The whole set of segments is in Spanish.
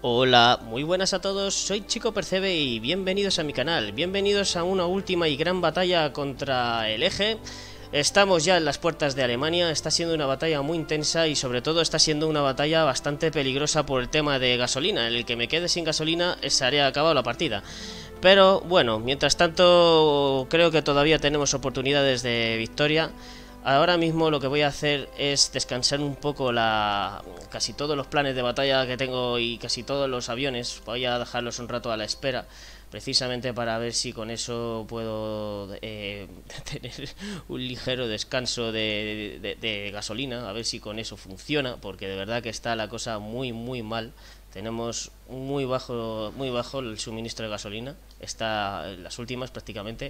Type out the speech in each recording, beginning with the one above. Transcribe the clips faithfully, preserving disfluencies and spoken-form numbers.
Hola, muy buenas a todos, soy Chico Percebe y bienvenidos a mi canal, bienvenidos a una última y gran batalla contra el Eje. Estamos ya en las puertas de Alemania, está siendo una batalla muy intensa y sobre todo está siendo una batalla bastante peligrosa por el tema de gasolina. En el que me quede sin gasolina se haría acabado la partida. Pero bueno, mientras tanto creo que todavía tenemos oportunidades de victoria. Ahora mismo lo que voy a hacer es descansar un poco la casi todos los planes de batalla que tengo y casi todos los aviones. Voy a dejarlos un rato a la espera, precisamente para ver si con eso puedo eh, tener un ligero descanso de, de, de gasolina, a ver si con eso funciona, porque de verdad que está la cosa muy muy mal. Tenemos muy bajo, muy bajo el suministro de gasolina, está en las últimas prácticamente.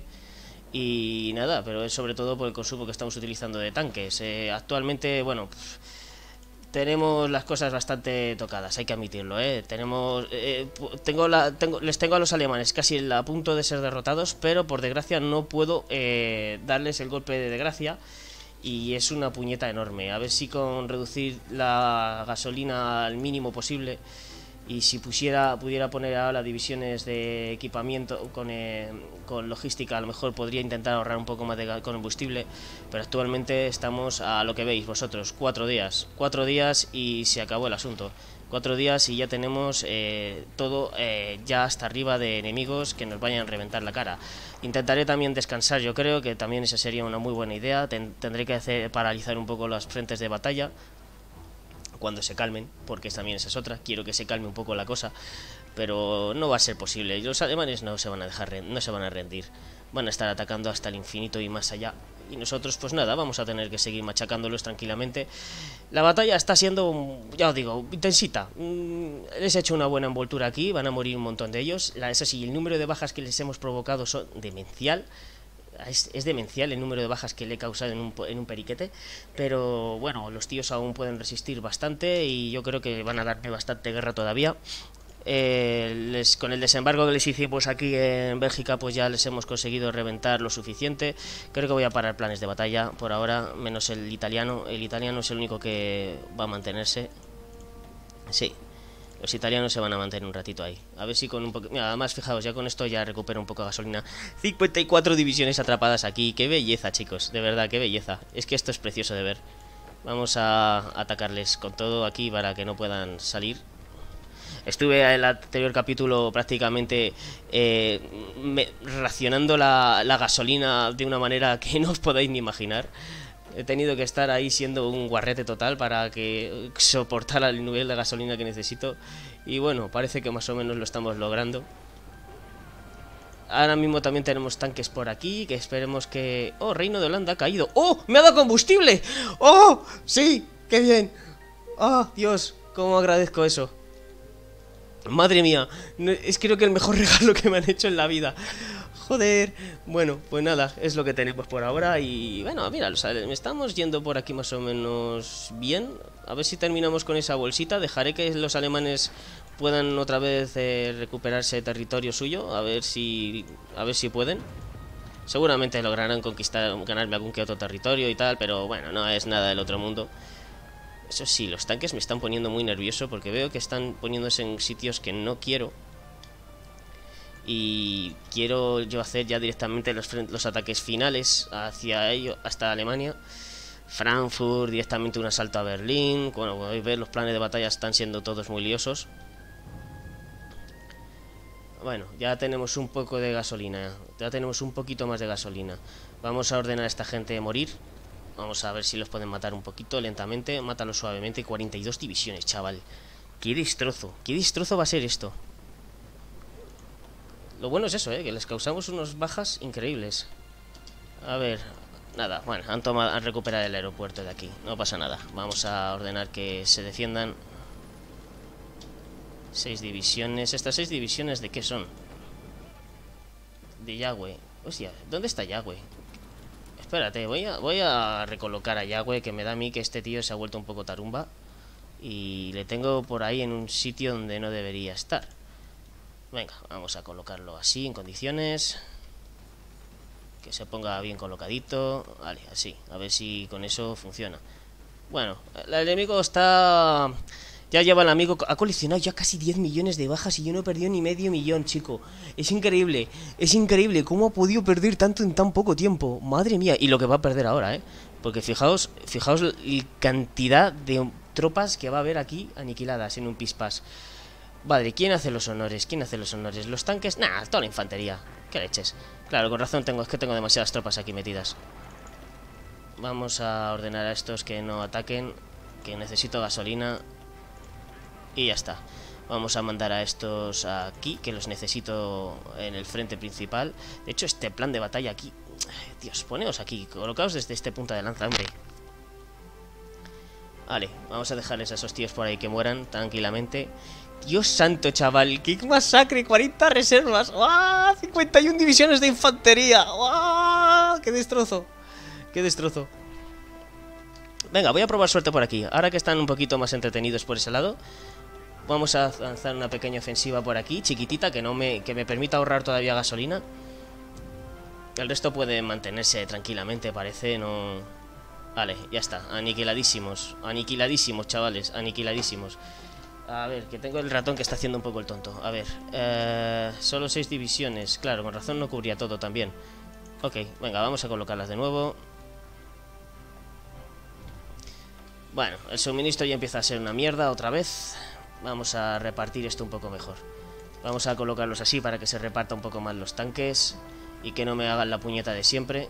Y nada, pero es sobre todo por el consumo que estamos utilizando de tanques. Eh, actualmente, bueno, pff, tenemos las cosas bastante tocadas, hay que admitirlo, ¿eh? Tenemos, eh, tengo la, tengo, les tengo a los alemanes casi a punto de ser derrotados, pero por desgracia no puedo eh, darles el golpe de desgracia. Y es una puñeta enorme. A ver si con reducir la gasolina al mínimo posible, y si pusiera, pudiera poner ahora divisiones de equipamiento con, eh, con logística, a lo mejor podría intentar ahorrar un poco más de combustible. Pero actualmente estamos a lo que veis vosotros, cuatro días, cuatro días y se acabó el asunto. Cuatro días y ya tenemos eh, todo eh, ya hasta arriba de enemigos que nos vayan a reventar la cara. Intentaré también descansar, yo creo que también esa sería una muy buena idea. Ten, tendré que hacer, paralizar un poco los frentes de batalla cuando se calmen, porque también esa es otra. Quiero que se calme un poco la cosa, pero no va a ser posible. Los alemanes no se van a dejar, no se van a rendir, van a estar atacando hasta el infinito y más allá, y nosotros pues nada, vamos a tener que seguir machacándolos tranquilamente. La batalla está siendo, ya os digo, intensita. Les he hecho una buena envoltura aquí, van a morir un montón de ellos. Eso sí, el número de bajas que les hemos provocado son demencial. Es, es demencial el número de bajas que le he causado en un, en un periquete. Pero bueno, los tíos aún pueden resistir bastante y yo creo que van a darme bastante guerra todavía. Eh, les, con el desembarco que les hicimos aquí en Bélgica, pues ya les hemos conseguido reventar lo suficiente. Creo que voy a parar planes de batalla por ahora, menos el italiano. El italiano es el único que va a mantenerse. Sí, los italianos se van a mantener un ratito ahí. A ver si con un poco... Mira, además, fijaos, ya con esto ya recupero un poco de gasolina. cincuenta y cuatro divisiones atrapadas aquí. Qué belleza, chicos. De verdad, qué belleza. Es que esto es precioso de ver. Vamos a atacarles con todo aquí para que no puedan salir. Estuve en el anterior capítulo prácticamente eh, me, racionando la, la gasolina de una manera que no os podéis ni imaginar. He tenido que estar ahí siendo un guarrete total para que soportara el nivel de gasolina que necesito. Y bueno, parece que más o menos lo estamos logrando. Ahora mismo también tenemos tanques por aquí, que esperemos que... ¡Oh, Reino de Holanda ha caído! ¡Oh, me ha dado combustible! ¡Oh, sí! ¡Qué bien! ¡Oh, Dios! ¿Cómo agradezco eso? Madre mía, es creo que el mejor regalo que me han hecho en la vida. Joder, bueno, pues nada, es lo que tenemos por ahora. Y bueno, mira, me estamos yendo por aquí más o menos bien. A ver si terminamos con esa bolsita. Dejaré que los alemanes puedan otra vez eh, recuperarse territorio suyo. A ver si, a ver si pueden. Seguramente lograrán conquistar, ganarme algún que otro territorio y tal, pero bueno, no es nada del otro mundo. Eso sí, los tanques me están poniendo muy nervioso porque veo que están poniéndose en sitios que no quiero. Y quiero yo hacer ya directamente los, los ataques finales hacia ello, hasta Alemania. Frankfurt, directamente un asalto a Berlín. Bueno, como podéis ver, los planes de batalla están siendo todos muy liosos. Bueno, ya tenemos un poco de gasolina. Ya tenemos un poquito más de gasolina. Vamos a ordenar a esta gente de morir. Vamos a ver si los pueden matar un poquito lentamente. Mátalos suavemente. cuarenta y dos divisiones, chaval. Qué destrozo. Qué destrozo va a ser esto. Lo bueno es eso, ¿eh? Que les causamos unos bajas increíbles. A ver, nada, bueno, han tomado, han recuperado el aeropuerto de aquí. No pasa nada. Vamos a ordenar que se defiendan. Seis divisiones. ¿Estas seis divisiones de qué son? De Yagüe. Hostia, ¿dónde está Yagüe? Espérate, voy a, voy a recolocar a Yagüe, que me da a mí que este tío se ha vuelto un poco tarumba. Y le tengo por ahí en un sitio donde no debería estar. Venga, vamos a colocarlo así, en condiciones. Que se ponga bien colocadito. Vale, así, a ver si con eso funciona. Bueno, el enemigo está Ya lleva el amigo, ha coleccionado ya casi diez millones de bajas y yo no he perdido ni medio millón, chico. Es increíble, es increíble cómo ha podido perder tanto en tan poco tiempo. Madre mía, y lo que va a perder ahora, ¿eh? Porque fijaos, fijaos la cantidad de tropas que va a haber aquí aniquiladas en un pispás. Vale, ¿quién hace los honores? ¿Quién hace los honores? ¿Los tanques? Nah, toda la infantería. ¿Qué leches? Claro, con razón tengo, es que tengo demasiadas tropas aquí metidas. Vamos a ordenar a estos que no ataquen, que necesito gasolina. Y ya está. Vamos a mandar a estos aquí, que los necesito en el frente principal. De hecho, este plan de batalla aquí... Ay, Dios, poneos aquí, colocaos desde este punta de lanza, hombre. Vale, vamos a dejarles a esos tíos por ahí que mueran tranquilamente. Dios santo, chaval, qué masacre, cuarenta reservas. ¡Ah! cincuenta y una divisiones de infantería. ¡Ah! ¡Qué destrozo! ¡Qué destrozo! Venga, voy a probar suerte por aquí. Ahora que están un poquito más entretenidos por ese lado, vamos a lanzar una pequeña ofensiva por aquí, chiquitita, que no me, que me permita ahorrar todavía gasolina. El resto puede mantenerse tranquilamente, parece, no... Vale, ya está, aniquiladísimos. Aniquiladísimos, chavales, aniquiladísimos. A ver, que tengo el ratón que está haciendo un poco el tonto. A ver, eh, solo seis divisiones. Claro, con razón no cubría todo también. Ok, venga, vamos a colocarlas de nuevo. Bueno, el suministro ya empieza a ser una mierda otra vez. Vamos a repartir esto un poco mejor. Vamos a colocarlos así para que se reparta un poco más los tanques y que no me hagan la puñeta de siempre.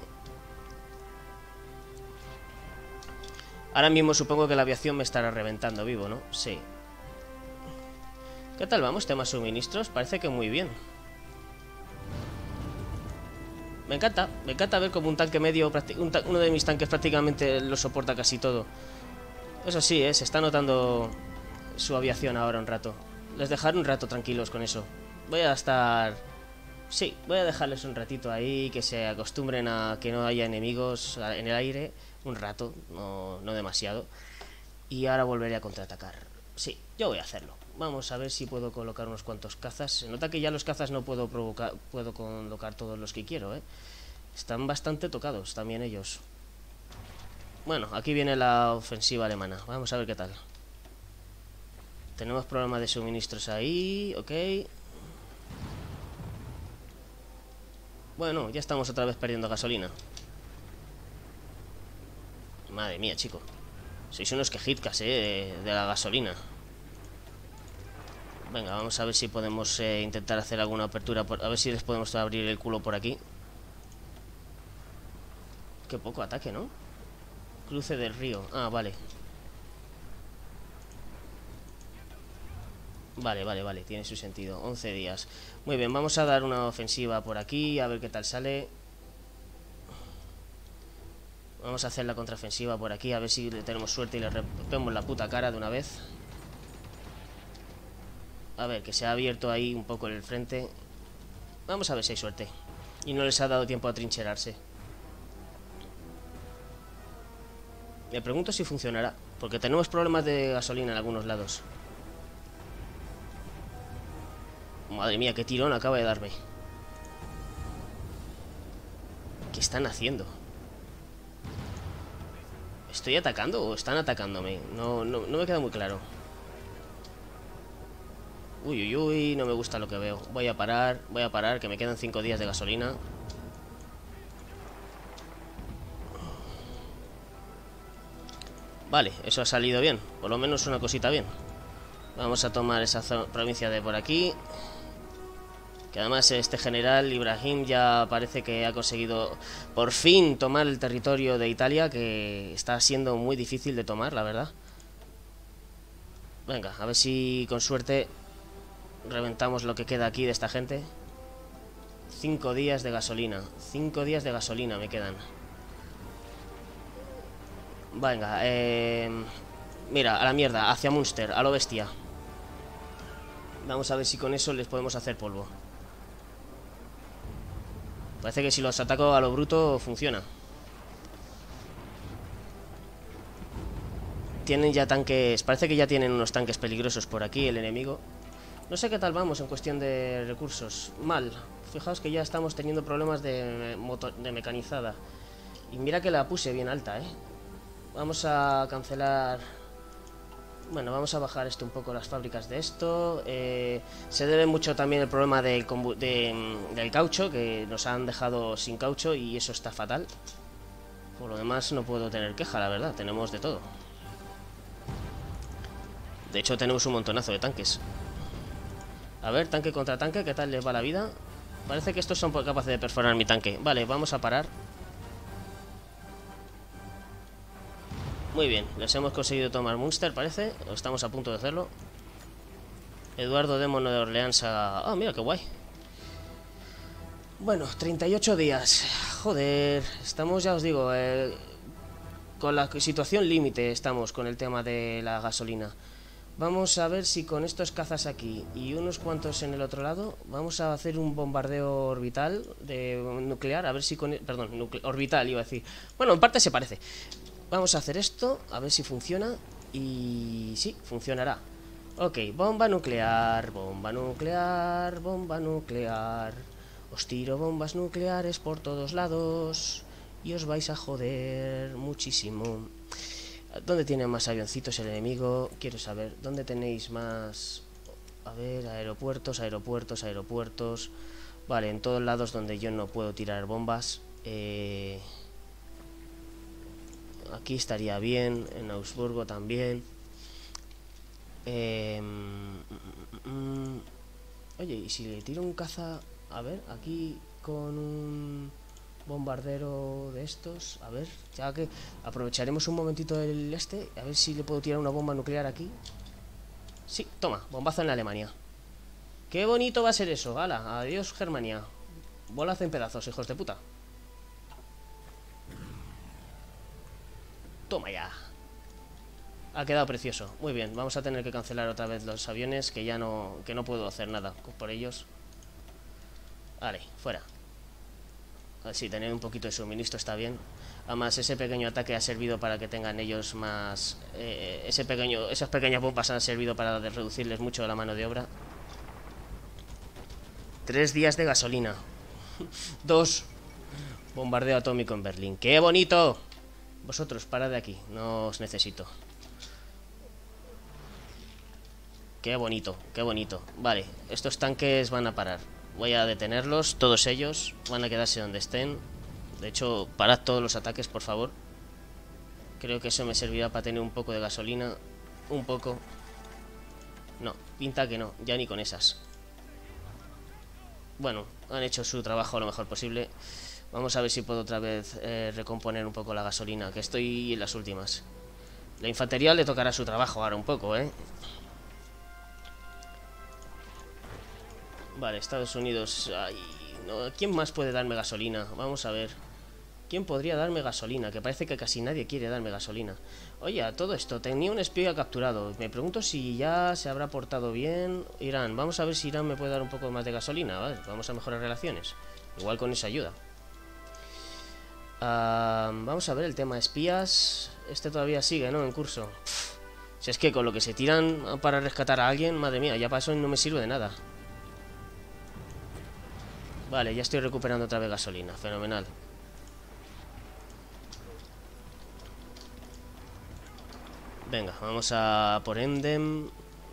Ahora mismo supongo que la aviación me estará reventando vivo, ¿no? Sí. ¿Qué tal vamos, tema suministros? Parece que muy bien. Me encanta, me encanta ver como un tanque medio, un ta uno de mis tanques prácticamente lo soporta casi todo. Eso sí, ¿eh? Se está notando su aviación ahora un rato. Les dejaré un rato tranquilos con eso. Voy a estar... Sí, voy a dejarles un ratito ahí, que se acostumbren a que no haya enemigos en el aire. Un rato, no, no demasiado. Y ahora volveré a contraatacar. Sí, yo voy a hacerlo. Vamos a ver si puedo colocar unos cuantos cazas. Se nota que ya los cazas no puedo provocar, puedo colocar todos los que quiero, ¿eh? Están bastante tocados también ellos. Bueno, aquí viene la ofensiva alemana. Vamos a ver qué tal. Tenemos problemas de suministros ahí, ok. Bueno, ya estamos otra vez perdiendo gasolina. Madre mía, chico. Sois unos quejitcas, eh, de, de la gasolina. Venga, vamos a ver si podemos eh, intentar hacer alguna apertura por... A ver si les podemos abrir el culo por aquí. Qué poco ataque, ¿no? Cruce del río. Ah, vale. Vale, vale, vale, tiene su sentido. once días. Muy bien, vamos a dar una ofensiva por aquí, a ver qué tal sale. Vamos a hacer la contraofensiva por aquí, a ver si tenemos suerte y le rompemos la puta cara de una vez. A ver, que se ha abierto ahí un poco el frente. Vamos a ver si hay suerte. Y no les ha dado tiempo a trincherarse. Me pregunto si funcionará, porque tenemos problemas de gasolina en algunos lados. Madre mía, qué tirón acaba de darme. ¿Qué están haciendo? ¿Estoy atacando o están atacándome? No, no, no me queda muy claro. Uy, uy, uy, no me gusta lo que veo. Voy a parar, voy a parar, que me quedan cinco días de gasolina. Vale, eso ha salido bien. Por lo menos una cosita bien. Vamos a tomar esa provincia de por aquí. Que además este general Ibrahim ya parece que ha conseguido por fin tomar el territorio de Italia, que está siendo muy difícil de tomar, la verdad. Venga, a ver si con suerte reventamos lo que queda aquí de esta gente. Cinco días de gasolina. Cinco días de gasolina me quedan. Venga, eh... mira, a la mierda, hacia Münster, a lo bestia. Vamos a ver si con eso les podemos hacer polvo. Parece que si los ataco a lo bruto funciona. Tienen ya tanques... Parece que ya tienen unos tanques peligrosos por aquí el enemigo. No sé qué tal vamos en cuestión de recursos. Mal. Fijaos que ya estamos teniendo problemas de, motor... de mecanizada. Y mira que la puse bien alta, ¿eh? Vamos a cancelar Bueno, vamos a bajar esto un poco las fábricas de esto. Eh, se debe mucho también el problema del, de, del caucho, que nos han dejado sin caucho y eso está fatal. Por lo demás no puedo tener queja, la verdad, tenemos de todo. De hecho tenemos un montonazo de tanques. A ver, tanque contra tanque, ¿qué tal les va la vida? Parece que estos son capaces de perforar mi tanque. Vale, vamos a parar. Muy bien, les hemos conseguido tomar Munster, parece. Estamos a punto de hacerlo. Eduardo Demono de Orleans a... Ah, mira, qué guay. Bueno, treinta y ocho días. Joder, estamos, ya os digo, eh, con la situación límite estamos con el tema de la gasolina. Vamos a ver si con estos cazas aquí y unos cuantos en el otro lado vamos a hacer un bombardeo orbital de nuclear, a ver si con... Perdón, nucle... orbital iba a decir. Bueno, en parte se parece. Vamos a hacer esto, a ver si funciona. Y... sí, funcionará. Ok, bomba nuclear, bomba nuclear, bomba nuclear. Os tiro bombas nucleares por todos lados y os vais a joder muchísimo. ¿Dónde tiene más avioncitos el enemigo? Quiero saber, ¿dónde tenéis más? A ver, aeropuertos, aeropuertos, aeropuertos. Vale, en todos lados donde yo no puedo tirar bombas. Eh... Aquí estaría bien, en Augsburgo también. Eh... Oye, ¿y si le tiro un caza? A ver, aquí con un bombardero de estos. A ver, ya que aprovecharemos un momentito el este. A ver si le puedo tirar una bomba nuclear aquí. Sí, toma, bombazo en la Alemania. Qué bonito va a ser eso, hala, adiós Germania. Volad en pedazos, hijos de puta. Toma ya. Ha quedado precioso. Muy bien, vamos a tener que cancelar otra vez los aviones, que ya no, que no puedo hacer nada por ellos. Vale, fuera. Así, tener un poquito de suministro está bien. Además, ese pequeño ataque ha servido para que tengan ellos más... Eh, ese pequeño, esas pequeñas bombas han servido para reducirles mucho la mano de obra. Tres días de gasolina. Dos. Bombardeo atómico en Berlín. ¡Qué bonito! Vosotros, parad de aquí. No os necesito. Qué bonito, qué bonito. Vale, estos tanques van a parar. Voy a detenerlos, todos ellos. Van a quedarse donde estén. De hecho, parad todos los ataques, por favor. Creo que eso me servirá para tener un poco de gasolina. Un poco. No, pinta que no, ya ni con esas. Bueno, han hecho su trabajo lo mejor posible. Vamos a ver si puedo otra vez eh, recomponer un poco la gasolina, que estoy en las últimas. La infantería le tocará su trabajo ahora un poco, ¿eh? Vale, Estados Unidos. Ay, no, ¿quién más puede darme gasolina? Vamos a ver. ¿Quién podría darme gasolina? Que parece que casi nadie quiere darme gasolina. Oye, a todo esto, tenía un espía capturado. Me pregunto si ya se habrá portado bien Irán. Vamos a ver si Irán me puede dar un poco más de gasolina, ¿vale? Vamos a mejorar relaciones. Igual con eso ayuda. Uh, vamos a ver el tema de espías. Este todavía sigue, ¿no? En curso. Pff, si es que con lo que se tiran para rescatar a alguien, madre mía, ya para eso no me sirve de nada. Vale, ya estoy recuperando otra vez gasolina. Fenomenal. Venga, vamos a por Emden.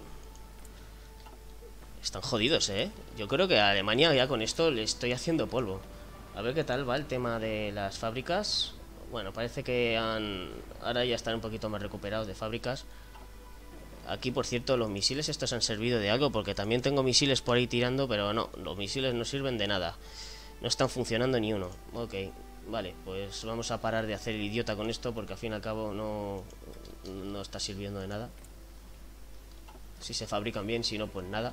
Están jodidos, ¿eh? Yo creo que a Alemania ya con esto le estoy haciendo polvo. A ver qué tal va el tema de las fábricas. Bueno, parece que han... ahora ya están un poquito más recuperados de fábricas. Aquí, por cierto, los misiles estos han servido de algo, porque también tengo misiles por ahí tirando, pero no, los misiles no sirven de nada. No están funcionando ni uno. Ok, vale, pues vamos a parar de hacer el idiota con esto, porque al fin y al cabo no, no está sirviendo de nada. Si se fabrican bien, si no, pues nada.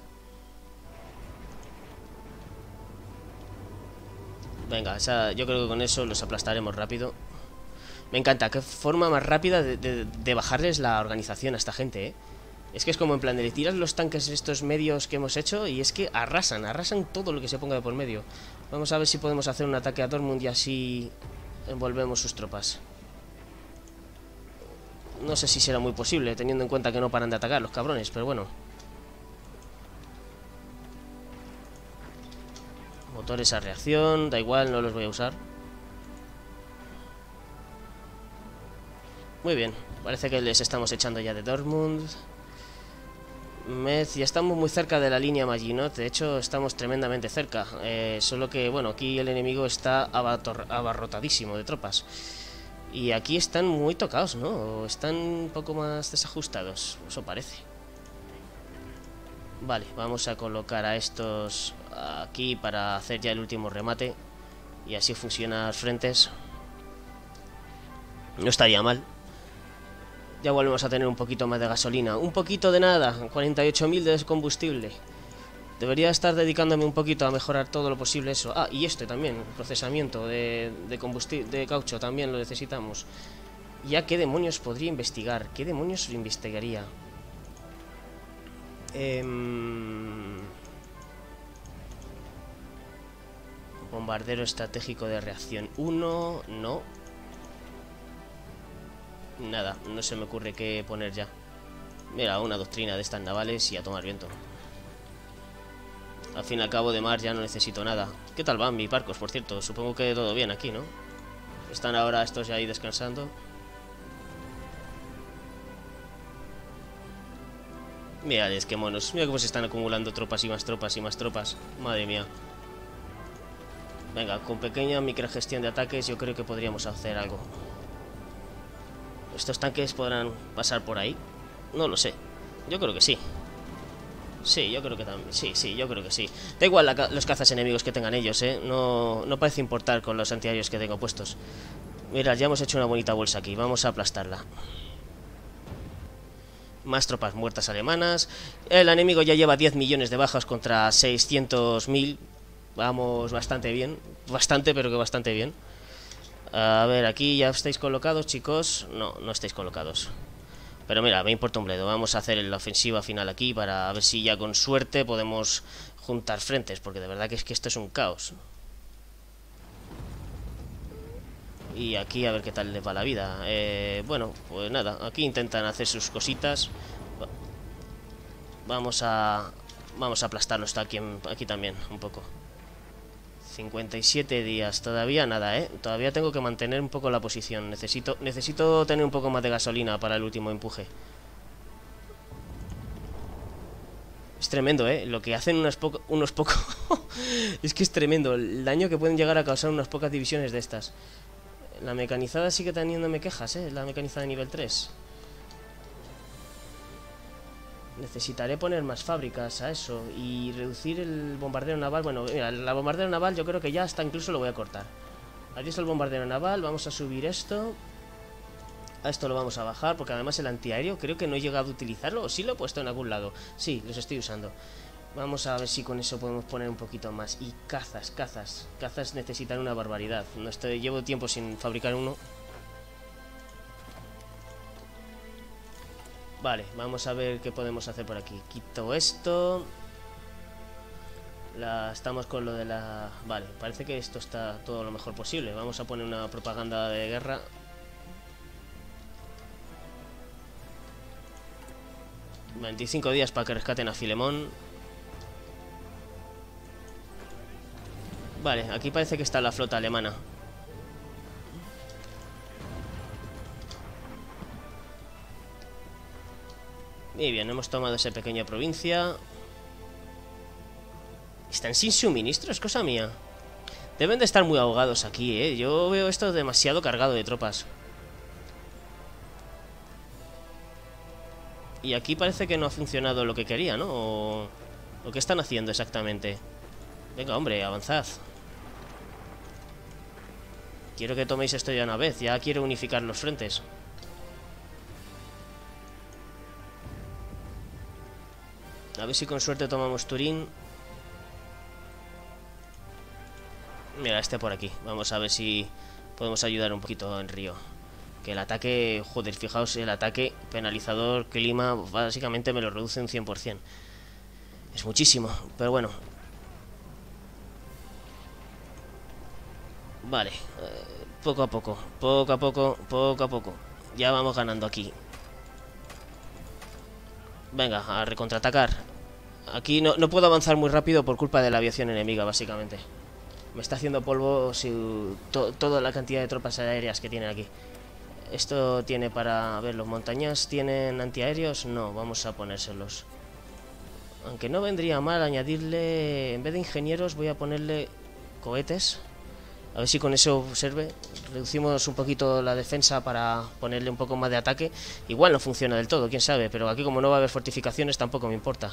Venga, esa, yo creo que con eso los aplastaremos rápido. Me encanta, qué forma más rápida de, de, de bajarles la organización a esta gente, ¿eh? Es que es como en plan de le tiras los tanques estos medios que hemos hecho y es que arrasan, arrasan todo lo que se ponga de por medio. Vamos a ver si podemos hacer un ataque a Dortmund y así envolvemos sus tropas. No sé si será muy posible, teniendo en cuenta que no paran de atacar los cabrones, pero bueno. Motores a reacción, da igual, no los voy a usar. Muy bien, parece que les estamos echando ya de Dortmund. Metz, ya estamos muy cerca de la línea Maginot. De hecho, estamos tremendamente cerca. eh, Solo que, bueno, aquí el enemigo está abarrotadísimo de tropas. Y aquí están muy tocados, ¿no? Están un poco más desajustados, eso parece. Vale, vamos a colocar a estos aquí para hacer ya el último remate. Y así funcionan los frentes. No estaría mal. Ya volvemos a tener un poquito más de gasolina. Un poquito de nada, cuarenta y ocho mil de combustible. Debería estar dedicándome un poquito a mejorar todo lo posible eso. Ah, y este también, procesamiento de, de combustible, de caucho, también lo necesitamos. Ya, ¿qué demonios podría investigar? ¿Qué demonios investigaría? Eh... Bombardero estratégico de reacción uno, no. Nada, no se me ocurre qué poner ya. Mira, una doctrina de estas navales y a tomar viento. Al fin y al cabo de mar ya no necesito nada. ¿Qué tal van mis barcos, por cierto? Supongo que todo bien aquí, ¿no? Están ahora estos ya ahí descansando. Mirad, qué monos. Mira cómo se están acumulando tropas y más tropas y más tropas. Madre mía. Venga, con pequeña microgestión de ataques yo creo que podríamos hacer algo. ¿Estos tanques podrán pasar por ahí? No lo sé. Yo creo que sí. Sí, yo creo que también. Sí, sí, yo creo que sí. Da igual la, los cazas enemigos que tengan ellos, ¿eh? No, no parece importar con los antiaéreos que tengo puestos. Mira, ya hemos hecho una bonita bolsa aquí. Vamos a aplastarla. Más tropas muertas alemanas. El enemigo ya lleva diez millones de bajas contra seiscientos mil. Vamos bastante bien. Bastante, pero que bastante bien. A ver, aquí ya estáis colocados, chicos. No, no estáis colocados. Pero mira, me importa un bledo. Vamos a hacer la ofensiva final aquí para ver si ya con suerte podemos juntar frentes, porque de verdad que es que esto es un caos. Y aquí a ver qué tal les va la vida. eh, Bueno, pues nada, aquí intentan hacer sus cositas. Vamos a Vamos a aplastarlos aquí, aquí también, un poco. cincuenta y siete días, todavía nada, ¿eh? Todavía tengo que mantener un poco la posición. Necesito, necesito tener un poco más de gasolina para el último empuje. Es tremendo, ¿eh? Lo que hacen unos pocos... Unos pocos... Es que es tremendo el daño que pueden llegar a causar unas pocas divisiones de estas. La mecanizada sigue teniéndome quejas, ¿eh? La mecanizada de nivel tres. Necesitaré poner más fábricas a eso y reducir el bombardero naval. Bueno, mira, la bombardero naval yo creo que ya hasta incluso lo voy a cortar. Adiós al bombardero naval, vamos a subir esto. A esto lo vamos a bajar porque además el antiaéreo creo que no he llegado a utilizarlo. ¿O sí lo he puesto en algún lado? Sí, los estoy usando. Vamos a ver si con eso podemos poner un poquito más. Y cazas, cazas. Cazas necesitan una barbaridad. No estoy, llevo tiempo sin fabricar uno. Vale, vamos a ver qué podemos hacer por aquí. Quito esto. La, estamos con lo de la... Vale, parece que esto está todo lo mejor posible. Vamos a poner una propaganda de guerra. veinticinco días para que rescaten a Filemón. Vale, aquí parece que está la flota alemana. Muy bien, hemos tomado esa pequeña provincia. Están sin suministro, es cosa mía. Deben de estar muy ahogados aquí, eh. Yo veo esto demasiado cargado de tropas. Y aquí parece que no ha funcionado lo que quería, ¿no? O... ¿O qué están haciendo exactamente? Venga, hombre, avanzad. Quiero que toméis esto ya una vez. Ya quiero unificar los frentes. A ver si con suerte tomamos Turín. Mira, este por aquí. Vamos a ver si podemos ayudar un poquito en Río. Que el ataque... Joder, fijaos, el ataque penalizador clima básicamente me lo reduce un cien por cien. Es muchísimo, pero bueno. Vale. Eh, poco a poco, poco a poco, poco a poco. Ya vamos ganando aquí. Venga, a recontratacar. Aquí no, no puedo avanzar muy rápido por culpa de la aviación enemiga, básicamente. Me está haciendo polvo si, to, toda la cantidad de tropas aéreas que tienen aquí. Esto tiene para... A ver, ¿los montañas tienen antiaéreos? No, vamos a ponérselos. Aunque no vendría mal añadirle... En vez de ingenieros voy a ponerle cohetes. A ver si con eso sirve. Reducimos un poquito la defensa para ponerle un poco más de ataque. Igual no funciona del todo, quién sabe. Pero aquí como no va a haber fortificaciones tampoco me importa.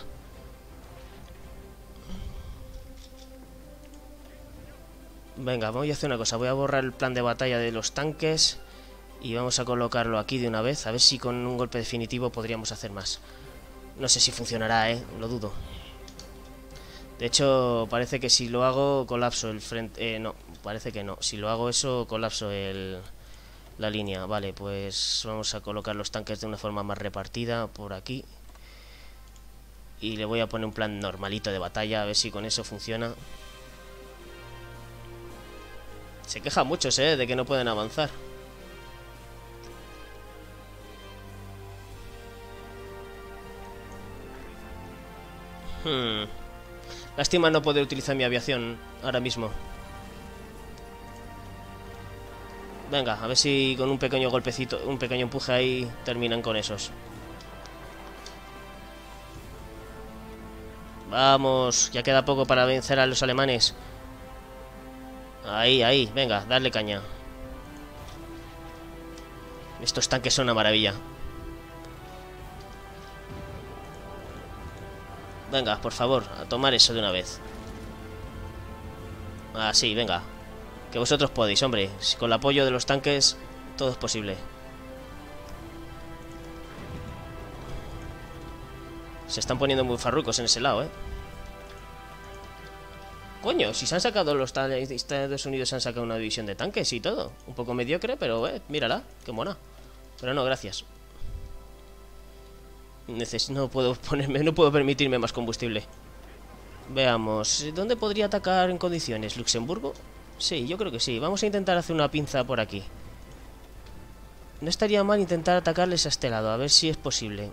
Venga, voy a hacer una cosa. Voy a borrar el plan de batalla de los tanques. Y vamos a colocarlo aquí de una vez. A ver si con un golpe definitivo podríamos hacer más. No sé si funcionará, eh. Lo dudo. De hecho, parece que si lo hago colapso el frente... Eh, no, parece que no. Si lo hago eso, colapso el... la línea. Vale, pues vamos a colocar los tanques de una forma más repartida por aquí. Y le voy a poner un plan normalito de batalla. A ver si con eso funciona. Se quejan muchos, eh, de que no pueden avanzar. Hmm... Lástima no poder utilizar mi aviación ahora mismo. Venga, a ver si con un pequeño golpecito, un pequeño empuje ahí terminan con esos. Vamos, ya queda poco para vencer a los alemanes. Ahí, ahí, venga, darle caña. Estos tanques son una maravilla. Venga, por favor, a tomar eso de una vez. Ah, sí, venga. Que vosotros podéis, hombre. Si con el apoyo de los tanques, todo es posible. Se están poniendo muy farrucos en ese lado, ¿eh? Coño, si se han sacado los Estados Unidos, se han sacado una división de tanques y todo. Un poco mediocre, pero, eh, mírala, qué mona. Pero no, gracias. Neces no puedo ponerme, no puedo permitirme más combustible. Veamos, ¿dónde podría atacar en condiciones? ¿Luxemburgo? Sí, yo creo que sí. Vamos a intentar hacer una pinza por aquí. No estaría mal intentar atacarles a este lado, a ver si es posible.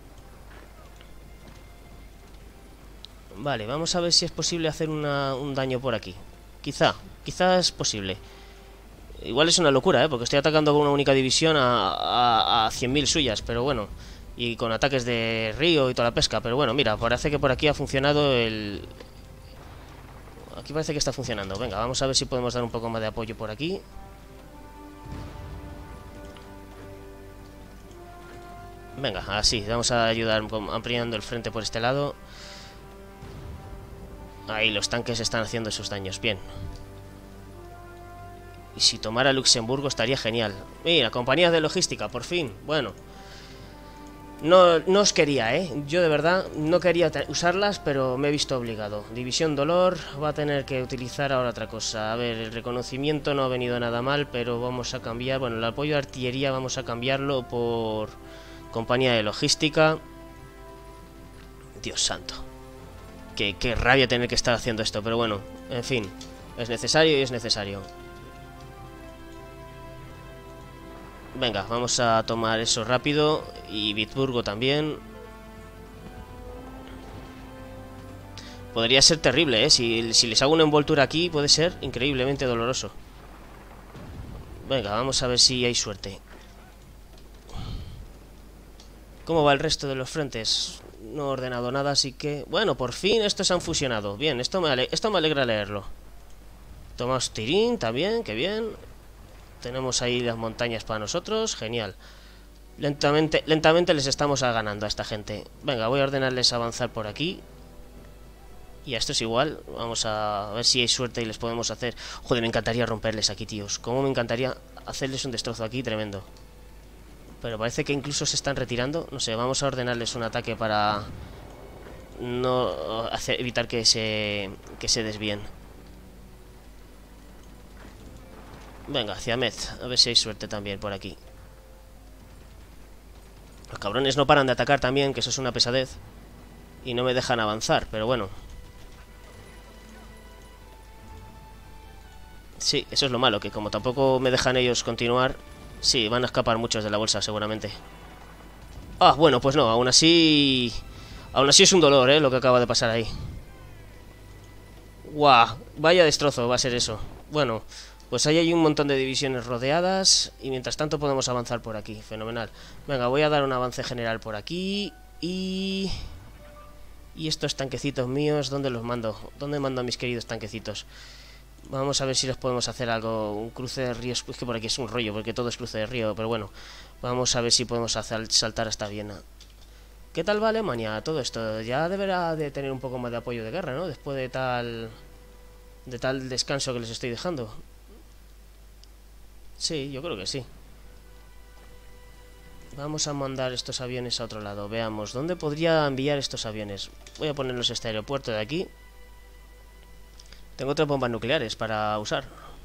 Vale, vamos a ver si es posible hacer una, un daño por aquí. Quizá, quizá es posible. Igual es una locura, ¿eh? Porque estoy atacando con una única división a, a, a cien mil suyas, pero bueno. Y con ataques de río y toda la pesca. Pero bueno, mira, parece que por aquí ha funcionado el... Aquí parece que está funcionando. Venga, vamos a ver si podemos dar un poco más de apoyo por aquí. Venga, así, vamos a ayudar ampliando el frente por este lado. Ahí, los tanques están haciendo sus daños, bien. Y si tomara Luxemburgo estaría genial. Mira, compañías de logística, por fin. Bueno. No, no os quería, ¿eh? Yo de verdad no quería usarlas, pero me he visto obligado. División Dolor va a tener que utilizar ahora otra cosa. A ver, el reconocimiento no ha venido nada mal, pero vamos a cambiar... Bueno, el apoyo de artillería vamos a cambiarlo por compañía de logística. Dios santo. Qué, qué rabia tener que estar haciendo esto, pero bueno, en fin. Es necesario y es necesario. Venga, vamos a tomar eso rápido. Y Bitburgo también. Podría ser terrible, ¿eh? Si, si les hago una envoltura aquí, puede ser increíblemente doloroso. Venga, vamos a ver si hay suerte. ¿Cómo va el resto de los frentes? No he ordenado nada, así que... Bueno, por fin estos se han fusionado. Bien, esto me, ale... esto me alegra leerlo. Tomamos Tirín también, qué bien. Tenemos ahí las montañas para nosotros, genial. Lentamente, lentamente les estamos ganando a esta gente. Venga, voy a ordenarles avanzar por aquí. Y a esto es igual. Vamos a ver si hay suerte y les podemos hacer... Joder, me encantaría romperles aquí, tíos. Cómo me encantaría hacerles un destrozo aquí, tremendo. Pero parece que incluso se están retirando. No sé, vamos a ordenarles un ataque para... No hacer, evitar que se, que se desvíen. Venga, hacia Metz, a ver si hay suerte también por aquí. Los cabrones no paran de atacar también, que eso es una pesadez. Y no me dejan avanzar, pero bueno. Sí, eso es lo malo, que como tampoco me dejan ellos continuar, sí, van a escapar muchos de la bolsa seguramente. Ah, bueno, pues no, aún así... Aún así es un dolor, eh, lo que acaba de pasar ahí. Guau, vaya destrozo va a ser eso. Bueno... Pues ahí hay un montón de divisiones rodeadas. Y mientras tanto podemos avanzar por aquí. Fenomenal. Venga, voy a dar un avance general por aquí. Y... Y estos tanquecitos míos, ¿dónde los mando? ¿Dónde mando a mis queridos tanquecitos? Vamos a ver si les podemos hacer algo. Un cruce de ríos. Es que por aquí es un rollo, porque todo es cruce de río. Pero bueno, vamos a ver si podemos hacer, saltar hasta Viena. ¿Qué tal va Alemania? Todo esto ya deberá de tener un poco más de apoyo de guerra, ¿no? Después de tal... De tal descanso que les estoy dejando. Sí, yo creo que sí. Vamos a mandar estos aviones a otro lado. Veamos, ¿dónde podría enviar estos aviones? Voy a ponerlos en este aeropuerto de aquí. Tengo otras bombas nucleares para usar.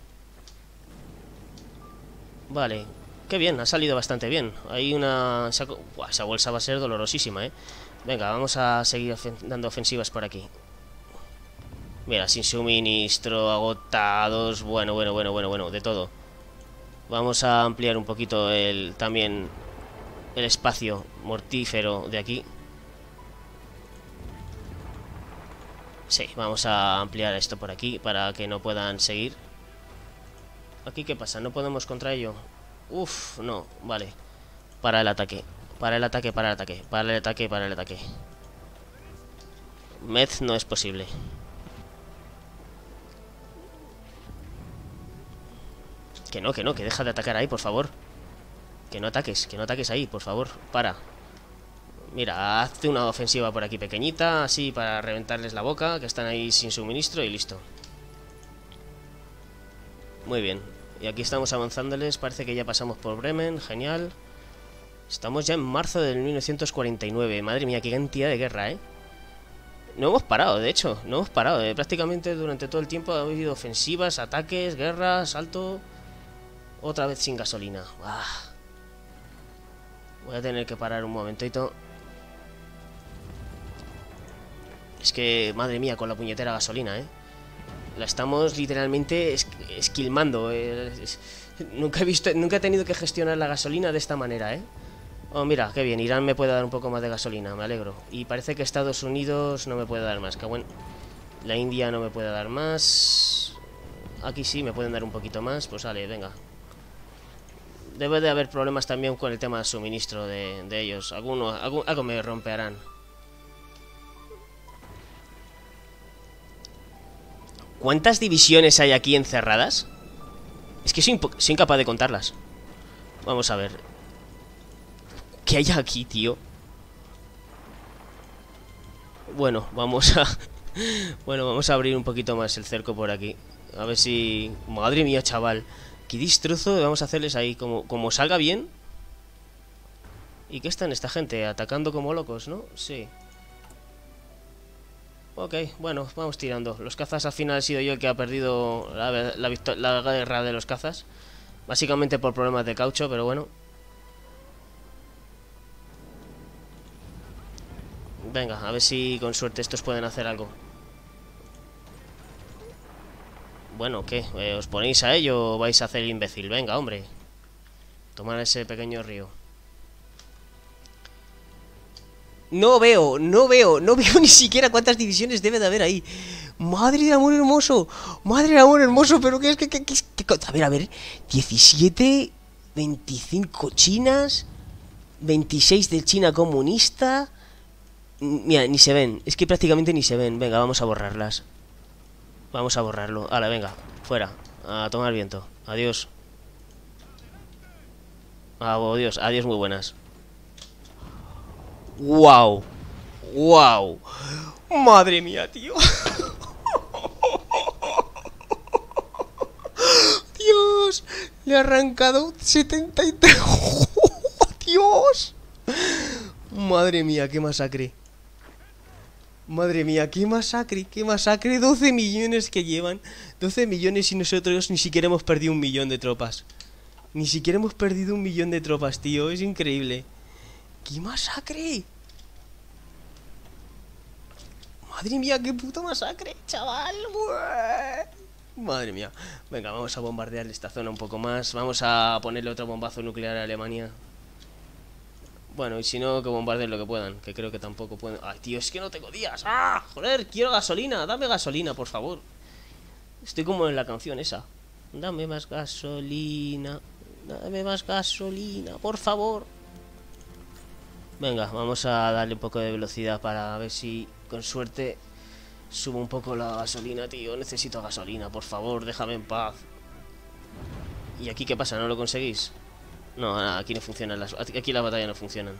Vale. Qué bien, ha salido bastante bien. Hay una... Buah, esa bolsa va a ser dolorosísima, ¿eh? Venga, vamos a seguir ofen dando ofensivas por aquí. Mira, sin suministro, agotados... Bueno, bueno, bueno, bueno, bueno, de todo. Vamos a ampliar un poquito el... También... El espacio mortífero de aquí. Sí, vamos a ampliar esto por aquí para que no puedan seguir. ¿Aquí qué pasa? ¿No podemos contra ello? Uf, no, vale. Para el ataque. Para el ataque, para el ataque. Para el ataque, para el ataque. Metz no es posible. Que no, que no, que deja de atacar ahí, por favor. Que no ataques, que no ataques ahí, por favor. Para. Mira, hazte una ofensiva por aquí pequeñita, así para reventarles la boca, que están ahí sin suministro y listo. Muy bien. Y aquí estamos avanzándoles, parece que ya pasamos por Bremen, genial. Estamos ya en marzo del mil novecientos cuarenta y nueve, madre mía, qué cantidad de guerra, ¿eh? No hemos parado, de hecho, no hemos parado, ¿eh? Prácticamente durante todo el tiempo ha habido ofensivas, ataques, guerras, salto. Otra vez sin gasolina. Ah. Voy a tener que parar un momentito. Es que, madre mía, con la puñetera gasolina, ¿eh? La estamos literalmente es esquilmando. Eh. Es... Nunca he visto, nunca he tenido que gestionar la gasolina de esta manera, ¿eh? Oh, mira, qué bien, Irán me puede dar un poco más de gasolina, me alegro. Y parece que Estados Unidos no me puede dar más, que bueno. La India no me puede dar más. Aquí sí, me pueden dar un poquito más, pues vale, venga. Debe de haber problemas también con el tema de suministro de, de ellos. Alguno, algo, algo me romperán. ¿Cuántas divisiones hay aquí encerradas? Es que soy, soy incapaz de contarlas. Vamos a ver. ¿Qué hay aquí, tío? Bueno, vamos a... Bueno, vamos a abrir un poquito más el cerco por aquí. A ver si... Madre mía, chaval. Qué destrozo vamos a hacerles ahí. Como, como salga bien. ¿Y qué están esta gente? Atacando como locos, ¿no? Sí. Ok, bueno, vamos tirando. Los cazas al final ha sido yo el que ha perdido la, la, la guerra de los cazas. Básicamente por problemas de caucho, pero bueno. Venga, a ver si con suerte estos pueden hacer algo. Bueno, ¿qué? Eh, ¿Os ponéis a ello o vais a hacer el imbécil? Venga, hombre. Tomar ese pequeño río. No veo, no veo, no veo ni siquiera cuántas divisiones debe de haber ahí. Madre del amor hermoso. Madre del amor hermoso, pero qué es que... que, que, que a ver, a ver. diecisiete, veinticinco chinas, veintiséis de China comunista. Mira, ni se ven. Es que prácticamente ni se ven. Venga, vamos a borrarlas. Vamos a borrarlo. Hala, venga, fuera. A tomar viento. Adiós. Adiós, adiós, muy buenas. ¡Wow! ¡Wow! ¡Madre mía, tío! ¡Dios! Le ha arrancado setenta y tres. ¡Dios! Madre mía, qué masacre. Madre mía, qué masacre, qué masacre. doce millones que llevan. doce millones y nosotros ni siquiera hemos perdido un millón de tropas. Ni siquiera hemos perdido un millón de tropas, tío. Es increíble. ¡Qué masacre! Madre mía, qué puta masacre, chaval. Madre mía. Venga, vamos a bombardear esta zona un poco más. Vamos a ponerle otro bombazo nuclear a Alemania. Bueno, y si no, que bombardeen lo que puedan. Que creo que tampoco pueden... ¡Ay, tío! Es que no tengo días. ¡Ah! ¡Joder! Quiero gasolina. Dame gasolina, por favor. Estoy como en la canción esa. Dame más gasolina. Dame más gasolina, por favor. Venga, vamos a darle un poco de velocidad para ver si con suerte subo un poco la gasolina, tío. Necesito gasolina, por favor, déjame en paz. ¿Y aquí qué pasa? ¿No lo conseguís? No, nada, aquí no funcionan las... Aquí las batallas no funcionan.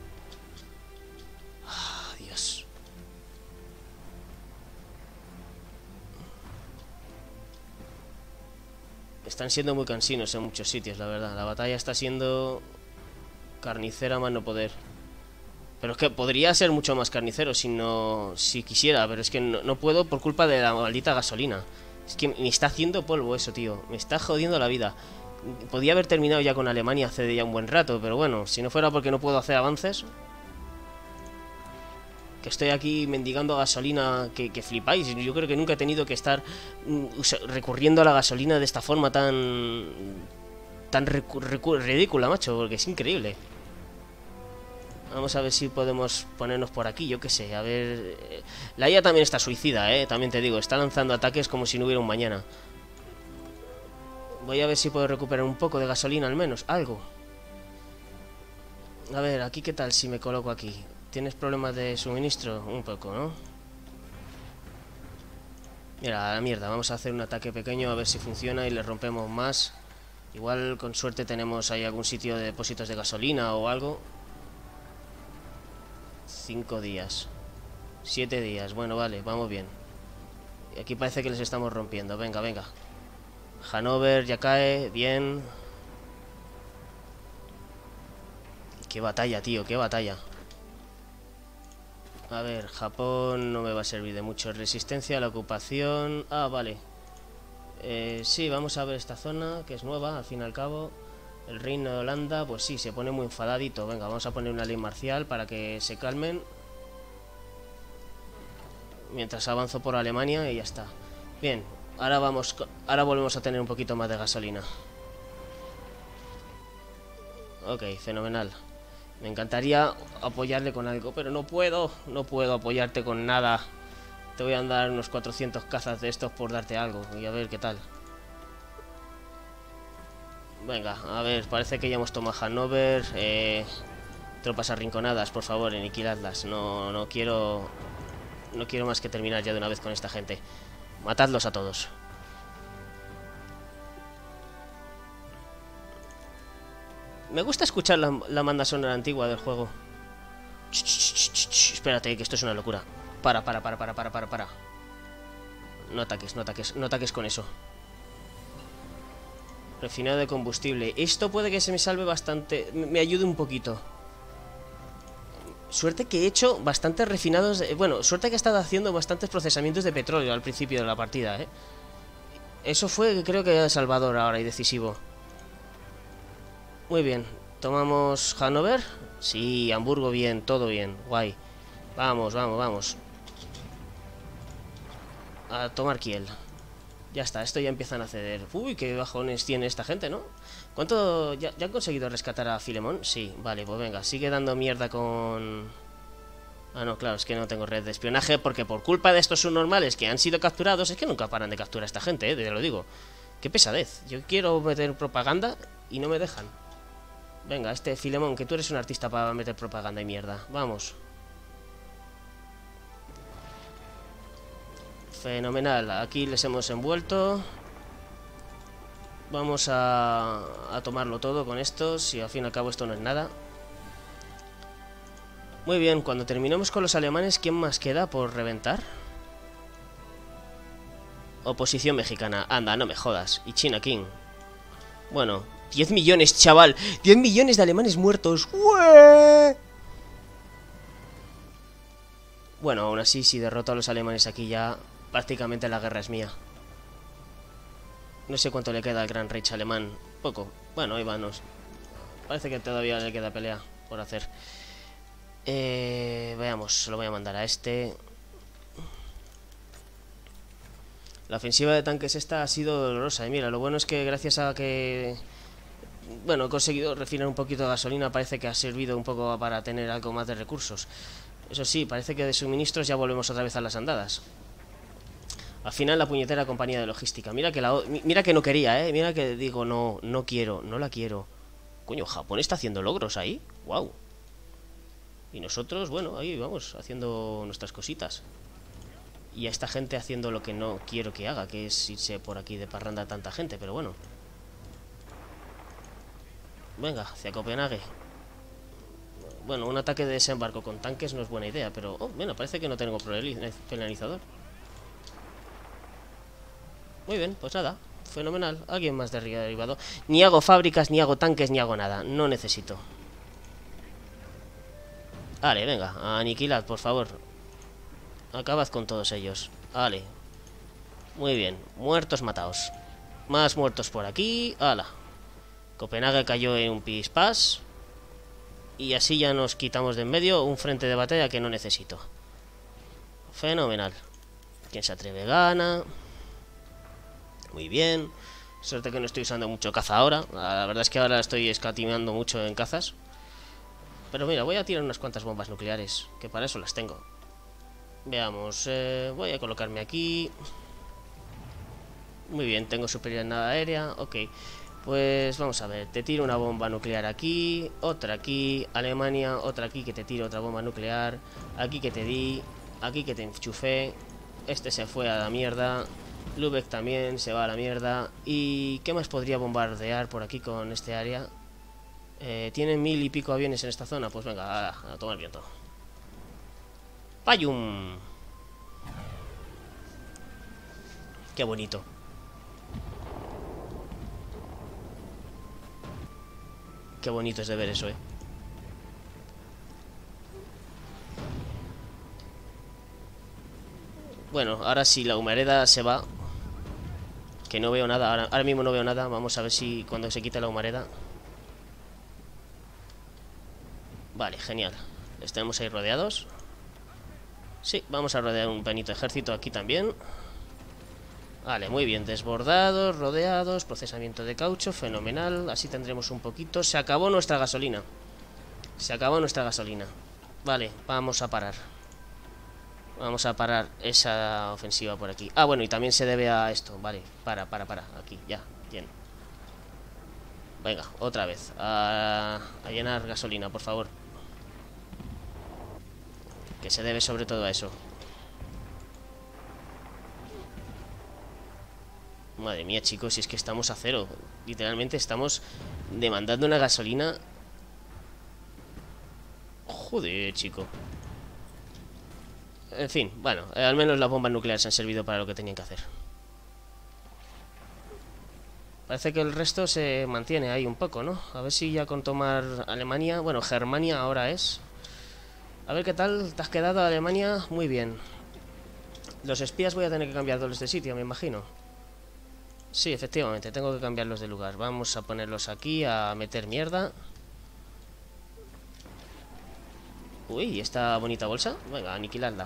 Ah, Dios. Están siendo muy cansinos en muchos sitios, la verdad. La batalla está siendo carnicera más no poder. Pero es que podría ser mucho más carnicero si no... Si quisiera, pero es que no, no puedo por culpa de la maldita gasolina. Es que me está haciendo polvo eso, tío. Me está jodiendo la vida. Podía haber terminado ya con Alemania hace ya un buen rato, pero bueno, si no fuera porque no puedo hacer avances... Que estoy aquí mendigando gasolina que, que flipáis. Yo creo que nunca he tenido que estar mm, recurriendo a la gasolina de esta forma tan... Tan ridícula, macho, porque es increíble. Vamos a ver si podemos ponernos por aquí, yo qué sé, a ver... La I A también está suicida, eh, también te digo, está lanzando ataques como si no hubiera un mañana. Voy a ver si puedo recuperar un poco de gasolina al menos, algo. A ver, aquí qué tal si me coloco aquí. ¿Tienes problemas de suministro? Un poco, ¿no? Mira, a la mierda, vamos a hacer un ataque pequeño a ver si funciona y le rompemos más. Igual con suerte tenemos ahí algún sitio de depósitos de gasolina o algo. Cinco días. Siete días, bueno, vale, vamos bien. Y aquí parece que les estamos rompiendo, venga, venga. Hannover ya cae, bien. Qué batalla, tío, qué batalla. A ver, Japón no me va a servir de mucho. Resistencia a la ocupación. Ah, vale. Eh, sí, vamos a ver esta zona, que es nueva, al fin y al cabo. El Reino de Holanda, pues sí, se pone muy enfadadito. Venga, vamos a poner una ley marcial para que se calmen. Mientras avanzo por Alemania y ya está. Bien, ahora vamos, ahora volvemos a tener un poquito más de gasolina. Ok, fenomenal. Me encantaría apoyarle con algo, pero no puedo. No puedo apoyarte con nada. Te voy a dar unos cuatrocientos cazas de estos por darte algo. Y a ver qué tal. Venga, a ver, parece que ya hemos tomado Hannover. Eh, tropas arrinconadas, por favor, aniquiladlas. No, no quiero... No quiero más que terminar ya de una vez con esta gente. Matadlos a todos. Me gusta escuchar la, la banda sonora antigua del juego. Ch, ch, ch, ch, ch, espérate, que esto es una locura. Para, para, para, para, para, para, para. No ataques, no ataques, no ataques con eso. Refinado de combustible. Esto puede que se me salve bastante. Me ayude un poquito. Suerte que he hecho bastantes refinados de... Bueno, suerte que he estado haciendo bastantes procesamientos de petróleo al principio de la partida, ¿eh? Eso fue, creo que salvador ahora y decisivo. Muy bien, tomamos Hannover. Sí, Hamburgo bien, todo bien, guay. Vamos, vamos, vamos. A tomar Kiel. Ya está, esto ya empiezan a ceder. Uy, qué bajones tiene esta gente, ¿no? ¿Cuánto? ¿Ya, ya han conseguido rescatar a Filemón? Sí, vale, pues venga, sigue dando mierda con... Ah, no, claro, es que no tengo red de espionaje porque por culpa de estos subnormales que han sido capturados, es que nunca paran de capturar a esta gente, eh, te lo digo. Qué pesadez. Yo quiero meter propaganda y no me dejan. Venga, este Filemón, que tú eres un artista para meter propaganda y mierda. Vamos. Fenomenal, aquí les hemos envuelto. Vamos a, a tomarlo todo con estos y al fin y al cabo esto no es nada. Muy bien, cuando terminemos con los alemanes, ¿quién más queda por reventar? Oposición mexicana, anda, no me jodas. Y China King. Bueno, diez millones, chaval. diez millones de alemanes muertos. ¡Ué! Bueno, aún así, si derroto a los alemanes aquí ya, prácticamente la guerra es mía. No sé cuánto le queda al Gran Reich alemán. Poco. Bueno, ahí vamos. Parece que todavía le queda pelea por hacer. Eh, veamos, lo voy a mandar a este. La ofensiva de tanques esta ha sido dolorosa. Y mira, lo bueno es que gracias a que... Bueno, he conseguido refinar un poquito de gasolina. Parece que ha servido un poco para tener algo más de recursos. Eso sí, parece que de suministros ya volvemos otra vez a las andadas. Al final la puñetera compañía de logística. Mira que la, mira que no quería, eh. Mira que digo, no, no quiero, no la quiero. Coño, Japón está haciendo logros ahí. Wow. Y nosotros, bueno, ahí vamos, haciendo nuestras cositas. Y a esta gente haciendo lo que no quiero que haga, que es irse por aquí de parranda a tanta gente, pero bueno. Venga, hacia Copenhague. Bueno, un ataque de desembarco con tanques no es buena idea, pero... Oh, bueno, parece que no tengo penalizador. Muy bien, pues nada, fenomenal. Alguien más derribado. Ni hago fábricas, ni hago tanques, ni hago nada. No necesito. Vale, venga, aniquilad, por favor. Acabad con todos ellos. Vale. Muy bien, muertos mataos. Más muertos por aquí. Hala. Copenhague cayó en un pispás. Y así ya nos quitamos de en medio un frente de batalla que no necesito. Fenomenal. Quien se atreve gana. Muy bien. Suerte que no estoy usando mucho caza ahora. La verdad es que ahora estoy escatimando mucho en cazas. Pero mira, voy a tirar unas cuantas bombas nucleares, que para eso las tengo. Veamos, eh, voy a colocarme aquí. Muy bien, tengo superioridad aérea. Ok, pues vamos a ver. Te tiro una bomba nuclear aquí, otra aquí, Alemania, otra aquí que te tiro otra bomba nuclear. Aquí que te di, aquí que te enchufé. Este se fue a la mierda. Lübeck también se va a la mierda. ¿Y qué más podría bombardear por aquí con este área? Eh, ¿Tienen mil y pico aviones en esta zona? Pues venga, a, a tomar viento. ¡Payum! ¡Qué bonito! Qué bonito es de ver eso, eh. Bueno, ahora si la humareda se va, que no veo nada, ahora, ahora mismo no veo nada. Vamos a ver si cuando se quita la humareda. Vale, genial. Les tenemos ahí rodeados. Sí, vamos a rodear un penito ejército aquí también. Vale, muy bien, desbordados, rodeados, procesamiento de caucho, fenomenal. Así tendremos un poquito. Se acabó nuestra gasolina. Se acabó nuestra gasolina. Vale, vamos a parar. Vamos a parar esa ofensiva por aquí. Ah, bueno, y también se debe a esto. Vale, para, para, para, aquí, ya, bien. Venga, otra vez a, a llenar gasolina, por favor. Que se debe sobre todo a eso. Madre mía, chicos, si es que estamos a cero. Literalmente estamos demandando una gasolina. Joder, chico. En fin, bueno, eh, al menos las bombas nucleares han servido para lo que tenían que hacer. Parece que el resto se mantiene ahí un poco, ¿no? A ver si ya con tomar Alemania... Bueno, Germania ahora es... A ver qué tal te has quedado, Alemania. Muy bien. Los espías voy a tener que cambiarlos de sitio, me imagino. Sí, efectivamente, tengo que cambiarlos de lugar. Vamos a ponerlos aquí a meter mierda. Uy, esta bonita bolsa. Venga, aniquiladla.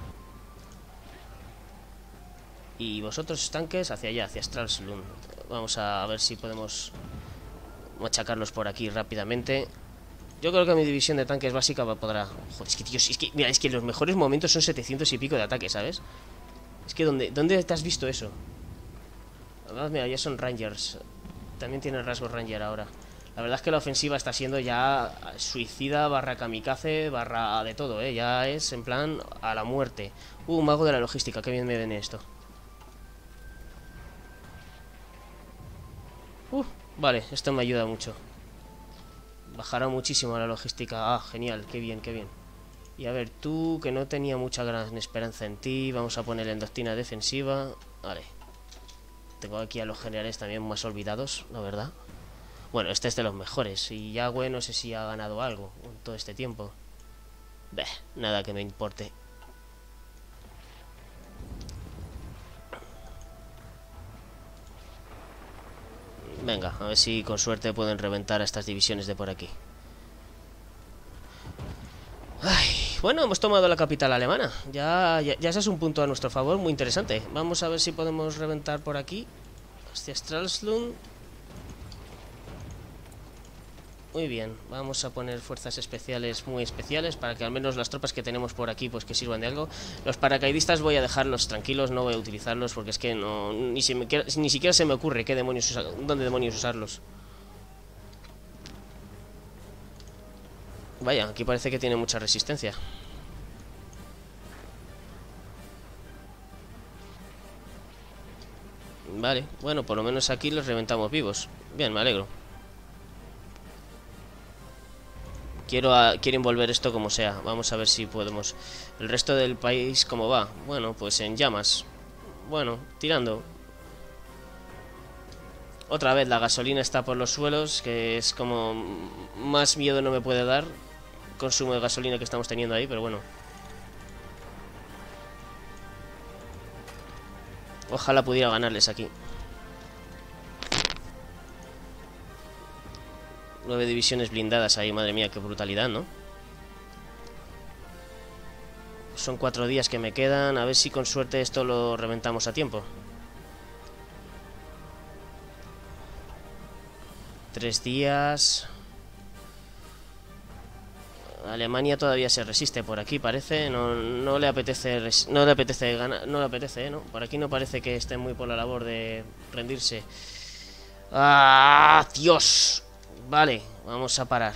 Y vosotros tanques hacia allá, hacia Stralsund. Vamos a ver si podemos machacarlos por aquí rápidamente. Yo creo que mi división de tanques básica podrá... Joder, es que, tío, es que, mira, es que los mejores momentos son setecientos y pico de ataque, ¿sabes? Es que, ¿dónde, ¿dónde te has visto eso? Además, mira, ya son Rangers. También tienen rasgos Ranger ahora. La verdad es que la ofensiva está siendo ya suicida, barra kamikaze, barra de todo, ¿eh? Ya es en plan a la muerte. Uh, mago de la logística, qué bien me viene esto. Uh, vale, esto me ayuda mucho. Bajará muchísimo la logística. Ah, genial, qué bien, qué bien. Y a ver, tú, que no tenía mucha gran esperanza en ti. Vamos a ponerle en doctrina defensiva. Vale. Tengo aquí a los generales también más olvidados, la verdad. Bueno, este es de los mejores. Y Yagüe no sé si ha ganado algo en todo este tiempo. Beh, nada que me importe. Venga, a ver si con suerte pueden reventar a estas divisiones de por aquí. Ay, bueno, hemos tomado la capital alemana. Ya, ya, ya ese es un punto a nuestro favor muy interesante. Vamos a ver si podemos reventar por aquí. Hacia Stralsund. Muy bien, vamos a poner fuerzas especiales muy especiales para que al menos las tropas que tenemos por aquí pues que sirvan de algo. Los paracaidistas voy a dejarlos tranquilos, no voy a utilizarlos porque es que no ni, se me, ni siquiera se me ocurre qué demonios usar, dónde demonios usarlos. Vaya, aquí parece que tiene mucha resistencia. Vale, bueno, por lo menos aquí los reventamos vivos. Bien, me alegro. Quiero, a, quiero envolver esto como sea. Vamos a ver si podemos. El resto del país, ¿cómo va? Bueno, pues en llamas. Bueno, tirando. Otra vez la gasolina está por los suelos, que es como... Más miedo no me puede dar consumo de gasolina que estamos teniendo ahí, pero bueno. Ojalá pudiera ganarles aquí. Nueve divisiones blindadas ahí, madre mía, qué brutalidad, ¿no? Son cuatro días que me quedan. A ver si con suerte esto lo reventamos a tiempo. Tres días. Alemania todavía se resiste por aquí, parece. No, no le apetece no le apetece ganar, no le apetece, ¿eh? ¿No? Por aquí no parece que estén muy por la labor de rendirse. ¡Ah, Dios! Vale, vamos a parar.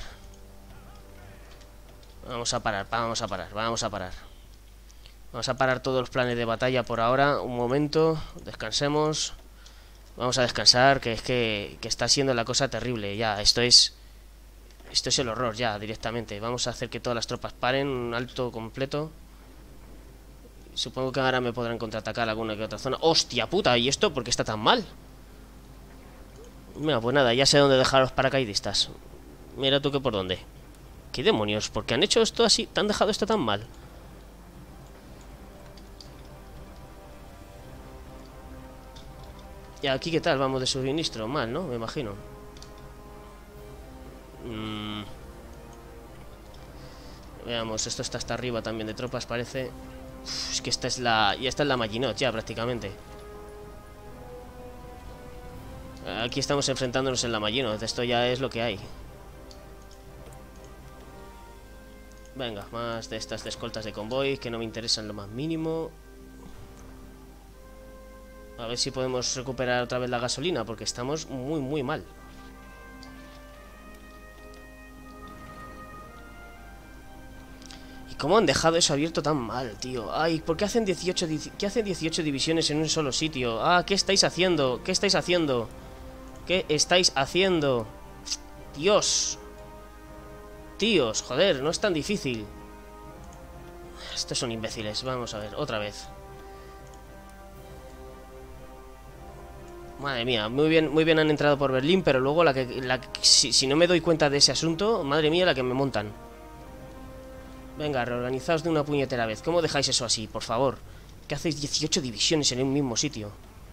Vamos a parar, vamos a parar, vamos a parar. Vamos a parar todos los planes de batalla por ahora. Un momento, descansemos. Vamos a descansar, que es que, que está siendo la cosa terrible. Ya, esto es... Esto es el horror ya, directamente. Vamos a hacer que todas las tropas paren, un alto completo. Supongo que ahora me podrán contraatacar alguna que otra zona. ¡Hostia puta! ¿Y esto por qué está tan mal? Mira, pues nada, ya sé dónde dejar a los paracaidistas. Mira tú que por dónde. ¿Qué demonios? ¿Por qué han hecho esto así? ¿Te han dejado esto tan mal? ¿Y aquí qué tal? Vamos de suministro. Mal, ¿no? Me imagino. Mm. Veamos, esto está hasta arriba también de tropas, parece. Uf, es que esta es la... Ya está es la Maginot, ya, prácticamente. Aquí estamos enfrentándonos en la Maginot. Esto ya es lo que hay. Venga, más de estas de escoltas de convoy que no me interesan lo más mínimo. A ver si podemos recuperar otra vez la gasolina, porque estamos muy, muy mal. ¿Y cómo han dejado eso abierto tan mal, tío? Ay, ¿por qué hacen dieciocho, ¿qué hacen dieciocho divisiones en un solo sitio? Ah, ¿qué estáis haciendo? ¿Qué estáis haciendo? ¿Qué estáis haciendo? Dios. Tíos, joder, no es tan difícil. Estos son imbéciles. Vamos a ver, otra vez. Madre mía, muy bien, muy bien han entrado por Berlín, pero luego la que, la, si, si no me doy cuenta de ese asunto, madre mía, la que me montan. Venga, reorganizaos de una puñetera vez. ¿Cómo dejáis eso así, por favor? ¿Qué hacéis dieciocho divisiones en un mismo sitio?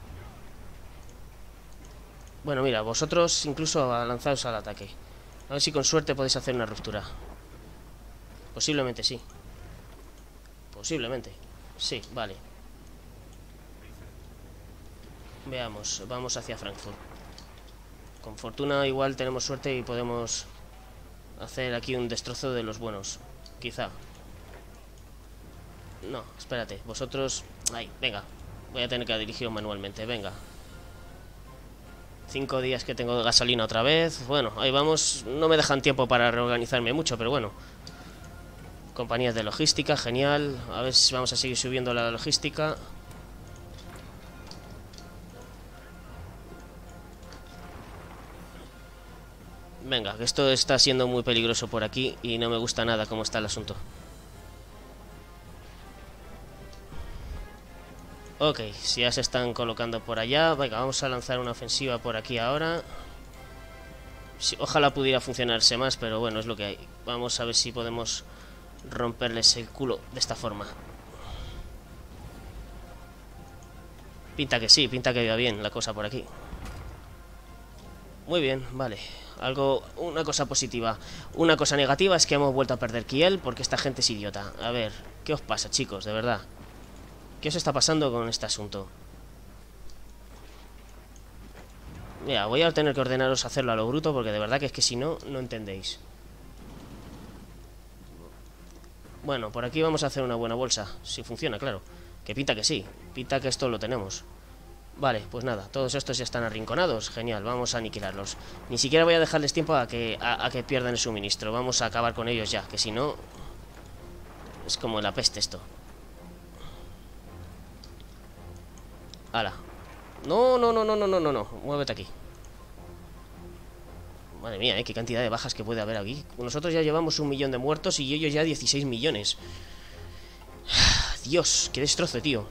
Bueno, mira, vosotros incluso lanzaos al ataque. A ver si con suerte podéis hacer una ruptura. Posiblemente sí. Posiblemente. Sí, vale. Veamos, vamos hacia Frankfurt. Con fortuna igual tenemos suerte y podemos hacer aquí un destrozo de los buenos. Quizá. No, espérate, vosotros... Ahí, venga. Voy a tener que dirigiros manualmente, venga. Cinco días que tengo de gasolina otra vez. Bueno, ahí vamos. No me dejan tiempo para reorganizarme mucho, pero bueno. Compañías de logística, genial. A ver si vamos a seguir subiendo la logística. Venga, que esto está siendo muy peligroso por aquí y no me gusta nada cómo está el asunto. Ok, si ya se están colocando por allá. Venga, vamos a lanzar una ofensiva por aquí ahora. Sí, ojalá pudiera funcionarse más, pero bueno, es lo que hay. Vamos a ver si podemos romperles el culo de esta forma. Pinta que sí, pinta que va bien la cosa por aquí. Muy bien, vale. Algo, una cosa positiva. Una cosa negativa es que hemos vuelto a perder Kiel porque esta gente es idiota. A ver, ¿qué os pasa, chicos? De verdad. ¿Qué os está pasando con este asunto? Mira, voy a tener que ordenaros hacerlo a lo bruto, porque de verdad que es que si no, no entendéis. Bueno, por aquí vamos a hacer una buena bolsa. Si funciona, claro. Que pinta que sí. Pinta que esto lo tenemos. Vale, pues nada, todos estos ya están arrinconados. Genial, vamos a aniquilarlos. Ni siquiera voy a dejarles tiempo a que, a, a que pierdan el suministro. Vamos a acabar con ellos ya, que si no... es como la peste esto. Hala. No, no, no, no, no, no, no, no. Muévete aquí. Madre mía, ¿eh? Qué cantidad de bajas que puede haber aquí. Nosotros ya llevamos un millón de muertos y ellos ya dieciséis millones. Dios, qué destrozo, tío.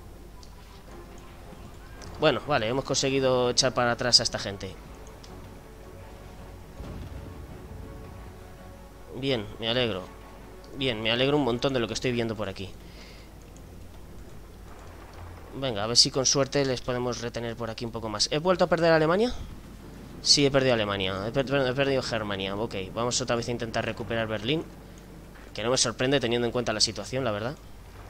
Bueno, vale, hemos conseguido echar para atrás a esta gente. Bien, me alegro. Bien, me alegro un montón de lo que estoy viendo por aquí. Venga, a ver si con suerte les podemos retener por aquí un poco más. ¿He vuelto a perder a Alemania? Sí, he perdido a Alemania. He, per he perdido Germania. Ok, vamos otra vez a intentar recuperar Berlín. Que no me sorprende teniendo en cuenta la situación, la verdad.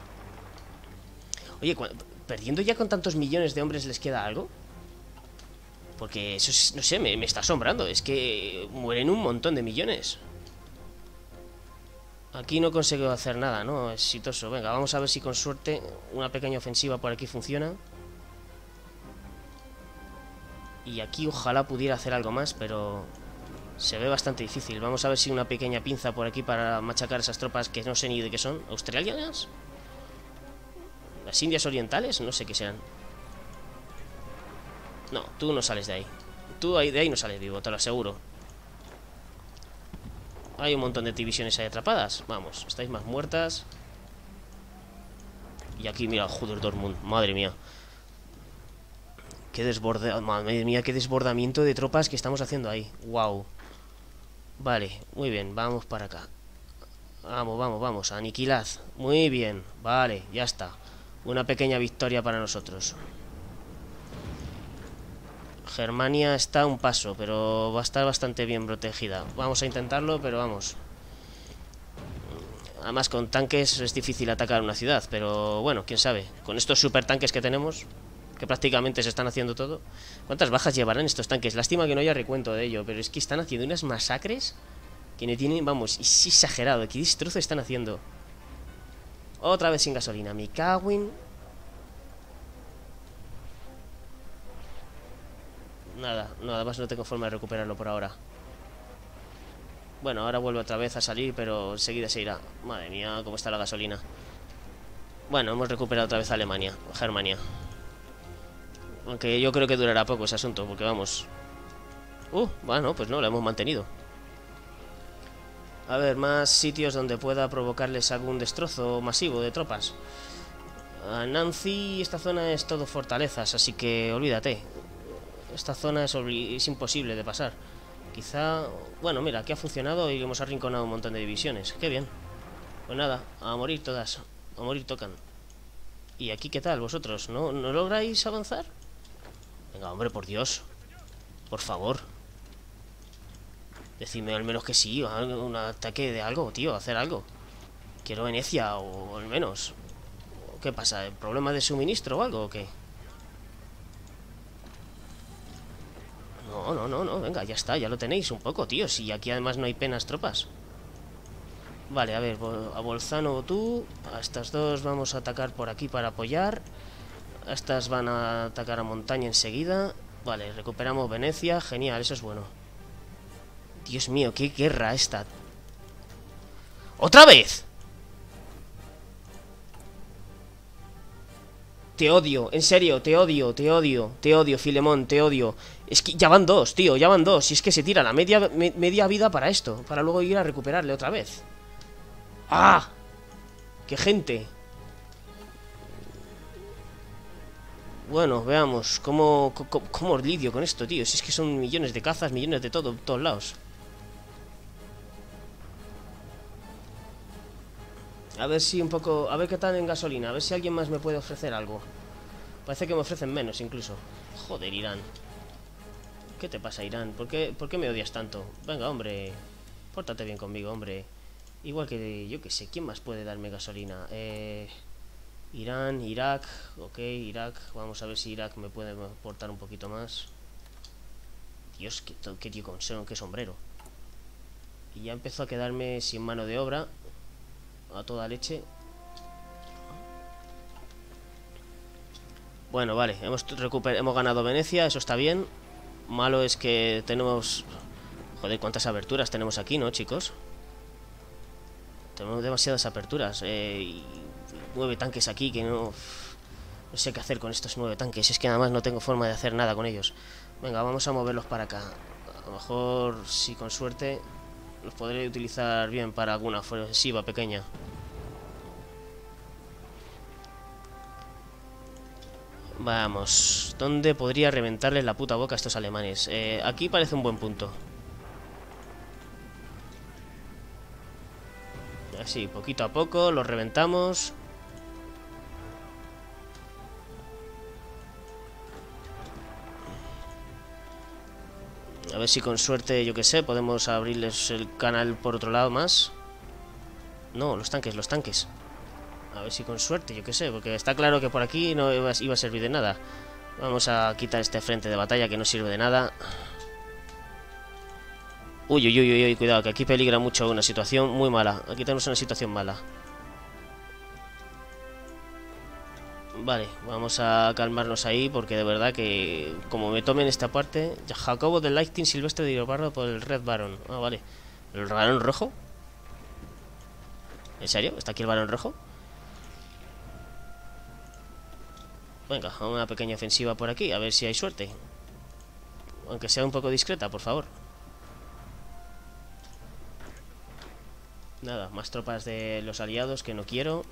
Oye, ¿perdiendo ya con tantos millones de hombres les queda algo? Porque eso es, no sé, me, me está asombrando. Es que mueren un montón de millones. Aquí no consigo hacer nada, ¿no? Exitoso. Venga, vamos a ver si con suerte una pequeña ofensiva por aquí funciona. Y aquí ojalá pudiera hacer algo más, pero se ve bastante difícil. Vamos a ver si una pequeña pinza por aquí para machacar esas tropas que no sé ni de qué son. ¿Australianas? ¿Las Indias Orientales? No sé qué sean. No, tú no sales de ahí. Tú de ahí no sales vivo, te lo aseguro. Hay un montón de divisiones ahí atrapadas. Vamos, estáis más muertas. Y aquí, mira, joder, Dortmund. Madre mía. Qué desborde... Madre mía, qué desbordamiento de tropas que estamos haciendo ahí. Wow. Vale, muy bien, vamos para acá. Vamos, vamos, vamos, aniquilad. Muy bien, vale, ya está. Una pequeña victoria para nosotros. Germania está a un paso, pero va a estar bastante bien protegida. Vamos a intentarlo, pero vamos. Además, con tanques es difícil atacar una ciudad, pero bueno, quién sabe. Con estos super tanques que tenemos, que prácticamente se están haciendo todo. ¿Cuántas bajas llevarán estos tanques? Lástima que no haya recuento de ello, pero es que están haciendo unas masacres que no tienen, vamos, es exagerado. ¿Qué destrozo están haciendo? Otra vez sin gasolina, mi cagüín. Nada, nada más no tengo forma de recuperarlo por ahora. Bueno, ahora vuelve otra vez a salir, pero enseguida se irá. Madre mía, cómo está la gasolina. Bueno, hemos recuperado otra vez a Alemania, Germania. Aunque yo creo que durará poco ese asunto, porque vamos... Uh, bueno, pues no, lo hemos mantenido. A ver, más sitios donde pueda provocarles algún destrozo masivo de tropas. A Nancy, esta zona es todo fortalezas, así que olvídate. Esta zona es, es imposible de pasar. Quizá... Bueno, mira, aquí ha funcionado y hemos arrinconado un montón de divisiones. Qué bien. Pues nada, a morir todas. A morir tocan. ¿Y aquí qué tal vosotros? ¿No, no lográis avanzar? Venga, hombre, por Dios. Por favor. Decidme al menos que sí. Un ataque de algo, tío. Hacer algo. Quiero Venecia, o al menos. ¿Qué pasa? ¿Problema de suministro o algo o qué? No, no, no, no, venga, ya está, ya lo tenéis un poco, tío. Si aquí además no hay penas tropas. Vale, a ver, a Bolzano tú. A estas dos vamos a atacar por aquí para apoyar. A estas van a atacar a montaña enseguida. Vale, recuperamos Venecia, genial, eso es bueno. Dios mío, qué guerra esta. ¡Otra vez! Te odio, en serio, te odio, te odio, te odio, Filemón, te odio. Es que ya van dos, tío, ya van dos. Y es que se tira la media, me, media vida para esto, para luego ir a recuperarle otra vez. ¡Ah! ¡Qué gente! Bueno, veamos, ¿cómo, cómo, cómo lidio con esto, tío? Si es que son millones de cazas, millones de todo, todos lados. A ver si un poco... A ver qué tal en gasolina. A ver si alguien más me puede ofrecer algo. Parece que me ofrecen menos incluso. Joder, Irán. ¿Qué te pasa, Irán? ¿Por qué, ¿Por qué me odias tanto? Venga, hombre. Pórtate bien conmigo, hombre. Igual que... Yo qué sé. ¿Quién más puede darme gasolina? Eh... Irán, Irak. Ok, Irak. Vamos a ver si Irak me puede aportar un poquito más. Dios, qué, qué tío con qué sombrero. Y ya empezó a quedarme sin mano de obra. A toda leche. Bueno, vale, hemos, recuper hemos ganado Venecia, eso está bien. Malo es que tenemos... Joder, cuántas aberturas tenemos aquí, ¿no, chicos? Tenemos demasiadas aperturas. Eh, y nueve tanques aquí que no... No sé qué hacer con estos nueve tanques. Es que además no tengo forma de hacer nada con ellos. Venga, vamos a moverlos para acá. A lo mejor, si con suerte, los podré utilizar bien para alguna ofensiva pequeña. Vamos, ¿dónde podría reventarles la puta boca a estos alemanes? Eh, aquí parece un buen punto. Así, poquito a poco, los reventamos. A ver si con suerte, yo que sé, podemos abrirles el canal por otro lado más. No, los tanques, los tanques. A ver si con suerte, yo que sé, porque está claro que por aquí no iba, iba a servir de nada. Vamos a quitar este frente de batalla que no sirve de nada. Uy, uy, uy, uy, cuidado, que aquí peligra mucho una situación muy mala. Aquí tenemos una situación mala. Vale, vamos a calmarnos ahí porque de verdad que como me tomen esta parte... Jacobo del Lightning Silvestre de Irobarro por el Red Baron. Ah, vale. ¿El Barón Rojo? ¿En serio? ¿Está aquí el Barón Rojo? Venga, una pequeña ofensiva por aquí, a ver si hay suerte. Aunque sea un poco discreta, por favor. Nada, más tropas de los aliados que no quiero.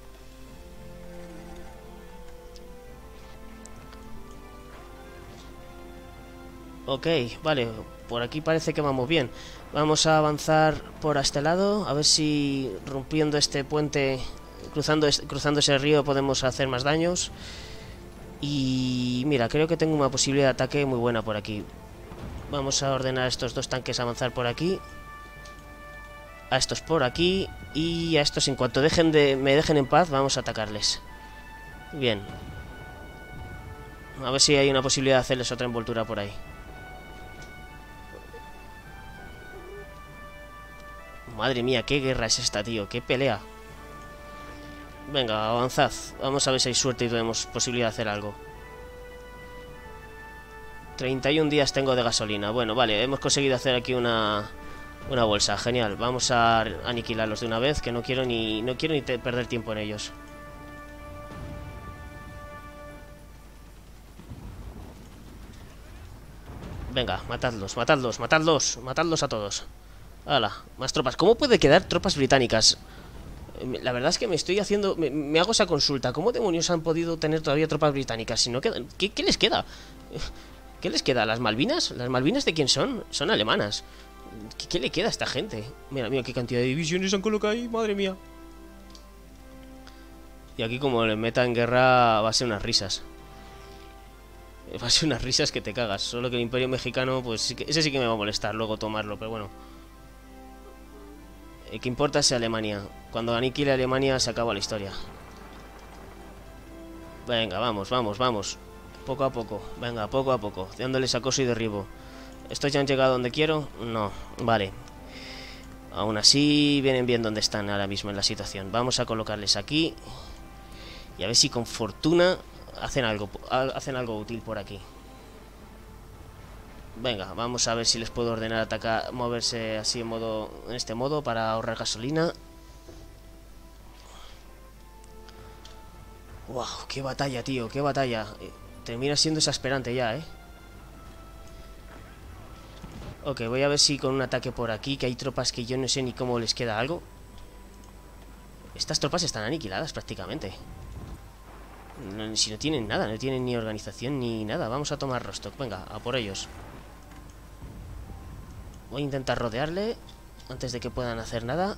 Ok, vale, por aquí parece que vamos bien. Vamos a avanzar por este lado, a ver si rompiendo este puente, cruzando, cruzando ese río podemos hacer más daños. Y mira, creo que tengo una posibilidad de ataque muy buena por aquí. Vamos a ordenar a estos dos tanques a avanzar por aquí. A estos por aquí. Y a estos en cuanto dejen de, me dejen en paz, vamos a atacarles. Bien. A ver si hay una posibilidad de hacerles otra envoltura por ahí. Madre mía, qué guerra es esta, tío. Qué pelea. Venga, avanzad. Vamos a ver si hay suerte y tenemos posibilidad de hacer algo. treinta y un días tengo de gasolina. Bueno, vale, hemos conseguido hacer aquí una una bolsa. Genial. Vamos a aniquilarlos de una vez, que no quiero ni no quiero ni perder tiempo en ellos. Venga, matadlos, matadlos, matadlos, matadlos a todos. Hala, más tropas. ¿Cómo puede quedar tropas británicas? La verdad es que me estoy haciendo... Me, me hago esa consulta. ¿Cómo demonios han podido tener todavía tropas británicas? Si no quedan... ¿Qué, qué les queda? ¿Qué les queda? ¿Las Malvinas? ¿Las Malvinas de quién son? Son alemanas. ¿Qué, qué le queda a esta gente? Mira, mira qué cantidad de divisiones han colocado ahí. Madre mía. Y aquí como le meta en guerra va a ser unas risas. Va a ser unas risas que te cagas. Solo que el Imperio Mexicano, pues sí que, ese sí que me va a molestar luego tomarlo, pero bueno. ¿Qué importa es Alemania? Cuando aniquile a Alemania se acaba la historia. Venga, vamos, vamos, vamos. Poco a poco, venga, poco a poco. Dándoles acoso y derribo. ¿Estos ya han llegado donde quiero? No, vale. Aún así vienen bien donde están ahora mismo en la situación. Vamos a colocarles aquí. Y a ver si con fortuna hacen algo, hacen algo útil por aquí. Venga, vamos a ver si les puedo ordenar atacar, moverse así en modo, en este modo para ahorrar gasolina. Wow, qué batalla, tío, qué batalla. Termina siendo exasperante ya, eh. Ok, voy a ver si con un ataque por aquí, que hay tropas que yo no sé ni cómo les queda algo. Estas tropas están aniquiladas prácticamente. No, si no tienen nada, no tienen ni organización ni nada. Vamos a tomar Rostock, venga, a por ellos. Voy a intentar rodearle antes de que puedan hacer nada.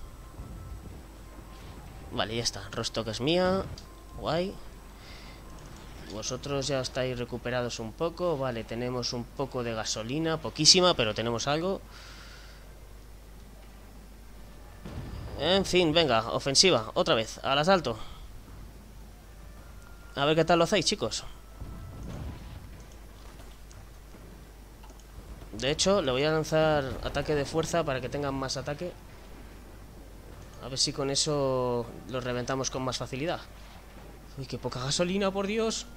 Vale, ya está. Rostock es mía. Guay. Vosotros ya estáis recuperados un poco. Vale, tenemos un poco de gasolina. Poquísima, pero tenemos algo. En fin, venga, ofensiva. Otra vez, al asalto. A ver qué tal lo hacéis, chicos. De hecho, le voy a lanzar ataque de fuerza para que tengan más ataque. A ver si con eso los reventamos con más facilidad. Uy, qué poca gasolina, por Dios.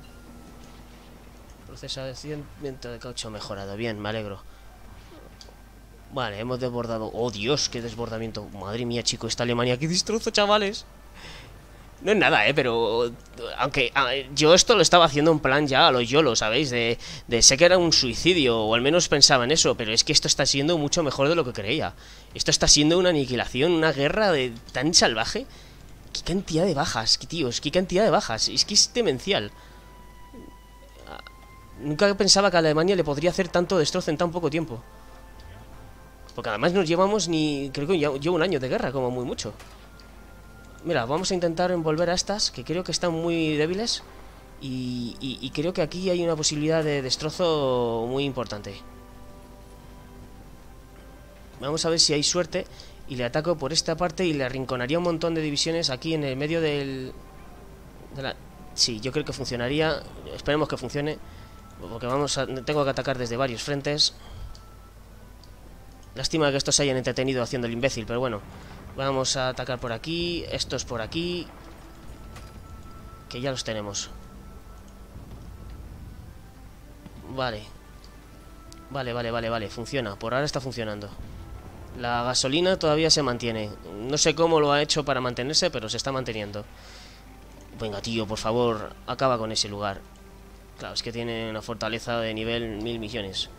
Procesamiento de caucho mejorado. Bien, me alegro. Vale, hemos desbordado. Oh, Dios, qué desbordamiento. Madre mía, chico, esta Alemania, qué destrozo, chavales. No es nada, eh, pero... Aunque a, yo esto lo estaba haciendo en plan ya a los YOLO, ¿sabéis? De, de sé que era un suicidio, o al menos pensaba en eso. Pero es que esto está siendo mucho mejor de lo que creía. Esto está siendo una aniquilación, una guerra de tan salvaje. Qué cantidad de bajas, qué tíos, qué cantidad de bajas. Es que es demencial. Nunca pensaba que a Alemania le podría hacer tanto destrozo en tan poco tiempo. Porque además nos llevamos ni... Creo que ya llevo un año de guerra, como muy mucho. Mira, vamos a intentar envolver a estas, que creo que están muy débiles. Y, y, y creo que aquí hay una posibilidad de destrozo muy importante. Vamos a ver si hay suerte. Y le ataco por esta parte y le arrinconaría un montón de divisiones aquí en el medio del... De la... Sí, yo creo que funcionaría. Esperemos que funcione. Porque vamos a... tengo que atacar desde varios frentes. Lástima que estos se hayan entretenido haciendo el imbécil, pero bueno. Vamos a atacar por aquí. Estos por aquí. Que ya los tenemos. Vale. Vale, vale, vale, vale. Funciona. Por ahora está funcionando. La gasolina todavía se mantiene. No sé cómo lo ha hecho para mantenerse, pero se está manteniendo. Venga, tío, por favor, acaba con ese lugar. Claro, es que tiene una fortaleza de nivel mil millones.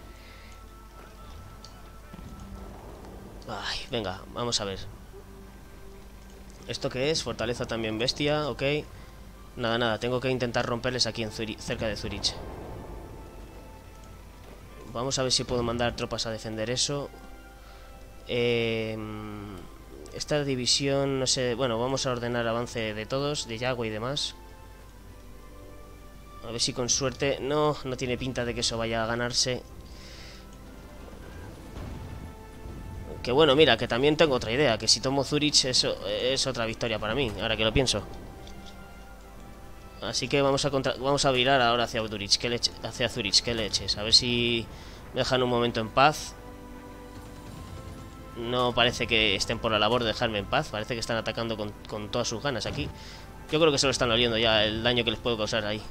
Ay, venga, vamos a ver. ¿Esto qué es? Fortaleza también bestia, ok. Nada, nada, tengo que intentar romperles aquí en Zurich, cerca de Zurich. Vamos a ver si puedo mandar tropas a defender eso. Eh, esta división, no sé... Bueno, vamos a ordenar avance de todos, de Yagüe y demás. A ver si con suerte... No, no tiene pinta de que eso vaya a ganarse. Que bueno, mira, que también tengo otra idea. Que si tomo Zurich, eso es otra victoria para mí, ahora que lo pienso. Así que vamos a contra... vamos a virar ahora hacia Zurich, que leche... hacia Zurich, que leches. A ver si me dejan un momento en paz. No parece que estén por la labor de dejarme en paz. Parece que están atacando con, con todas sus ganas aquí. Yo creo que se lo están oliendo ya el daño que les puedo causar ahí.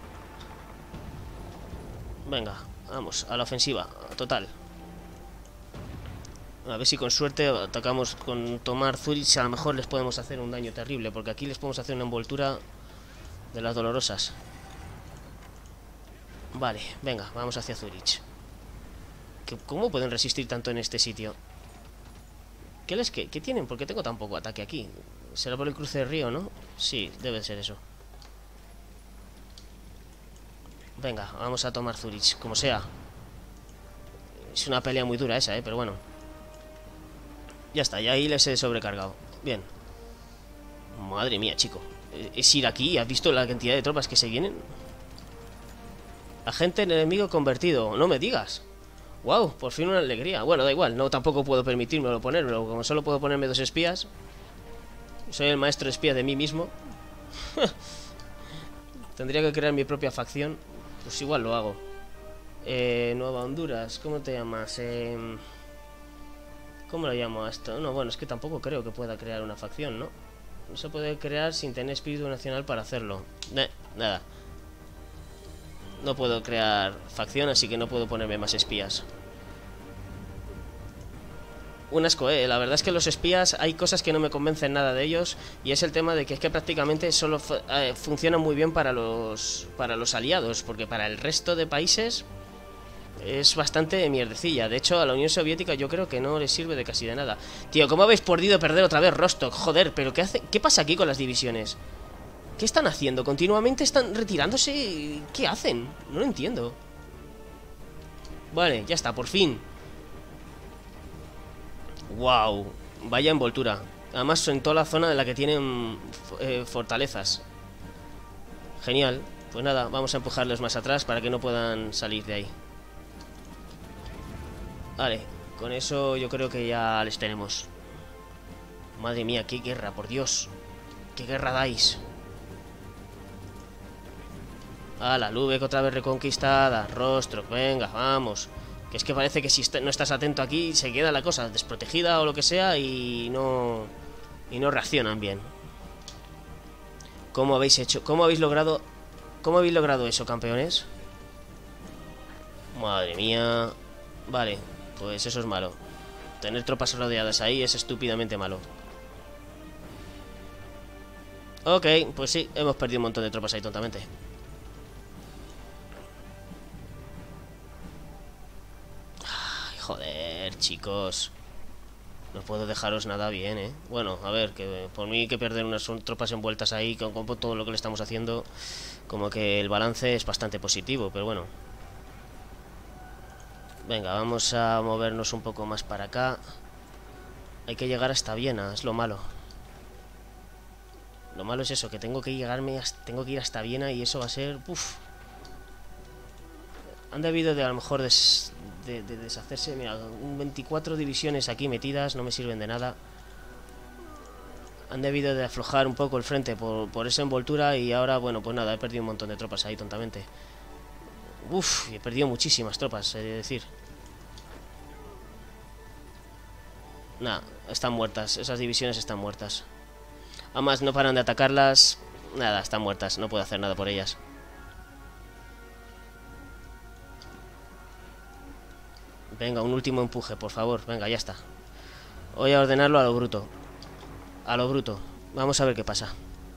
Venga, vamos, a la ofensiva, total. A ver si con suerte atacamos con tomar Zurich. A lo mejor les podemos hacer un daño terrible, porque aquí les podemos hacer una envoltura de las dolorosas. Vale, venga, vamos hacia Zurich. ¿Cómo pueden resistir tanto en este sitio? ¿Qué les qué, qué tienen? ¿Por qué tengo tan poco ataque aquí? ¿Será por el cruce del río, no? Sí, debe ser eso. Venga, vamos a tomar Zurich, como sea. Es una pelea muy dura esa, eh, pero bueno. Ya está, ya ahí les he sobrecargado. Bien. Madre mía, chico. ¿Es ir aquí? ¿Has visto la cantidad de tropas que se vienen? Agente enemigo convertido, no me digas. Wow, por fin una alegría. Bueno, da igual, no tampoco puedo permitírmelo ponérmelo. Como solo puedo ponerme dos espías. Soy el maestro espía de mí mismo. Tendría que crear mi propia facción. Pues igual lo hago. eh, Nueva Honduras, ¿cómo te llamas? Eh, ¿Cómo lo llamo a esto? No, bueno, es que tampoco creo que pueda crear una facción, ¿no? No se puede crear sin tener espíritu nacional para hacerlo. Nah, nada. No puedo crear facción, así que no puedo ponerme más espías. Un asco, eh. La verdad es que los espías, hay cosas que no me convencen nada de ellos. Y es el tema de que es que prácticamente solo eh, funcionan muy bien para los, para los aliados. Porque para el resto de países es bastante mierdecilla. De hecho, a la Unión Soviética yo creo que no les sirve de casi de nada. Tío, ¿cómo habéis podido perder otra vez Rostock? Joder, pero ¿qué hace? ¿Qué pasa aquí con las divisiones? ¿Qué están haciendo? ¿Continuamente están retirándose? ¿Qué hacen? No lo entiendo. Vale, ya está, por fin. Wow, vaya envoltura. Además en toda la zona de la que tienen eh, fortalezas. Genial. Pues nada, vamos a empujarlos más atrás para que no puedan salir de ahí. Vale, con eso yo creo que ya les tenemos. Madre mía, qué guerra, por Dios. Qué guerra dais. Ah, la Lübeck otra vez reconquistada. Rostock, venga, vamos. Que es que parece que si no estás atento aquí se queda la cosa desprotegida o lo que sea y no... Y no reaccionan bien. ¿Cómo habéis hecho? ¿Cómo habéis logrado? ¿Cómo habéis logrado eso, campeones? Madre mía. Vale, pues eso es malo. Tener tropas rodeadas ahí es estúpidamente malo. Ok, pues sí, hemos perdido un montón de tropas ahí tontamente. Ay, joder, chicos. No puedo dejaros nada bien, ¿eh? Bueno, a ver, que por mí que perder unas tropas envueltas ahí con, con todo lo que le estamos haciendo, como que el balance es bastante positivo, pero bueno. Venga, vamos a movernos un poco más para acá. Hay que llegar hasta Viena, es lo malo. Lo malo es eso, que tengo que llegarme, tengo que ir hasta Viena y eso va a ser... Uf. Han debido de a lo mejor des, de, de deshacerse. Mira, veinticuatro divisiones aquí metidas, no me sirven de nada. Han debido de aflojar un poco el frente por, por esa envoltura y ahora, bueno, pues nada, he perdido un montón de tropas ahí tontamente. Uf, he perdido muchísimas tropas, he de decir. Nada, están muertas, esas divisiones están muertas. Además no paran de atacarlas. Nada, están muertas, no puedo hacer nada por ellas. Venga, un último empuje, por favor. Venga, ya está. Voy a ordenarlo a lo bruto. A lo bruto. Vamos a ver qué pasa.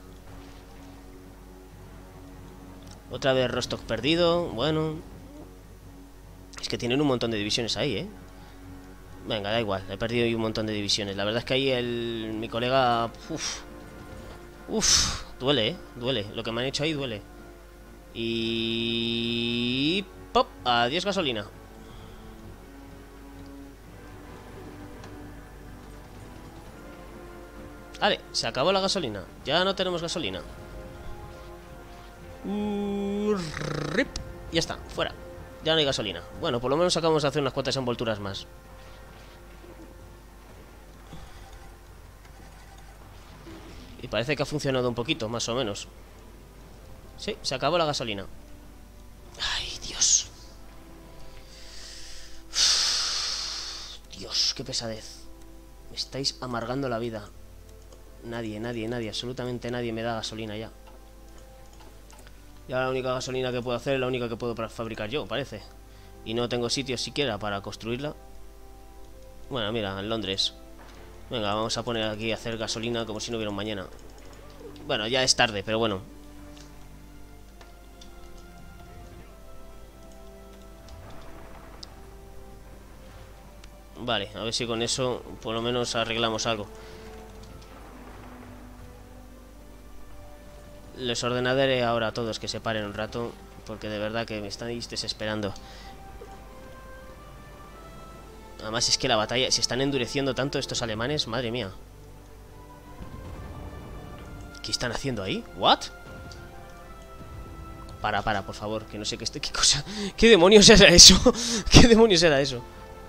Otra vez Rostock perdido. Bueno. Es que tienen un montón de divisiones ahí, ¿eh? Venga, da igual. He perdido un montón de divisiones. La verdad es que ahí el... mi colega... Uf. Uf. Duele, ¿eh? Duele. Lo que me han hecho ahí duele. Y... ¡pop! Adiós gasolina. Vale, se acabó la gasolina. Ya no tenemos gasolina. Uh, rip. Ya está, fuera. Ya no hay gasolina. Bueno, por lo menos acabamos de hacer unas cuantas envolturas más. Y parece que ha funcionado un poquito, más o menos. Sí, se acabó la gasolina. Ay, Dios. Uf, Dios, qué pesadez. Me estáis amargando la vida. Nadie, nadie, nadie, absolutamente nadie me da gasolina ya. Ya la única gasolina que puedo hacer es la única que puedo fabricar yo, parece. Y no tengo sitio siquiera para construirla. Bueno, mira, en Londres. Venga, vamos a poner aquí a hacer gasolina como si no hubiera un mañana. Bueno, ya es tarde, pero bueno. Vale, a ver si con eso por lo menos arreglamos algo. Les ordenaré ahora a todos que se paren un rato, porque de verdad que me estáis desesperando. Además es que la batalla... Se están endureciendo tanto estos alemanes, madre mía. ¿Qué están haciendo ahí? ¿What? Para, para, por favor, que no sé qué, qué cosa... ¿Qué demonios era eso? ¿Qué demonios era eso?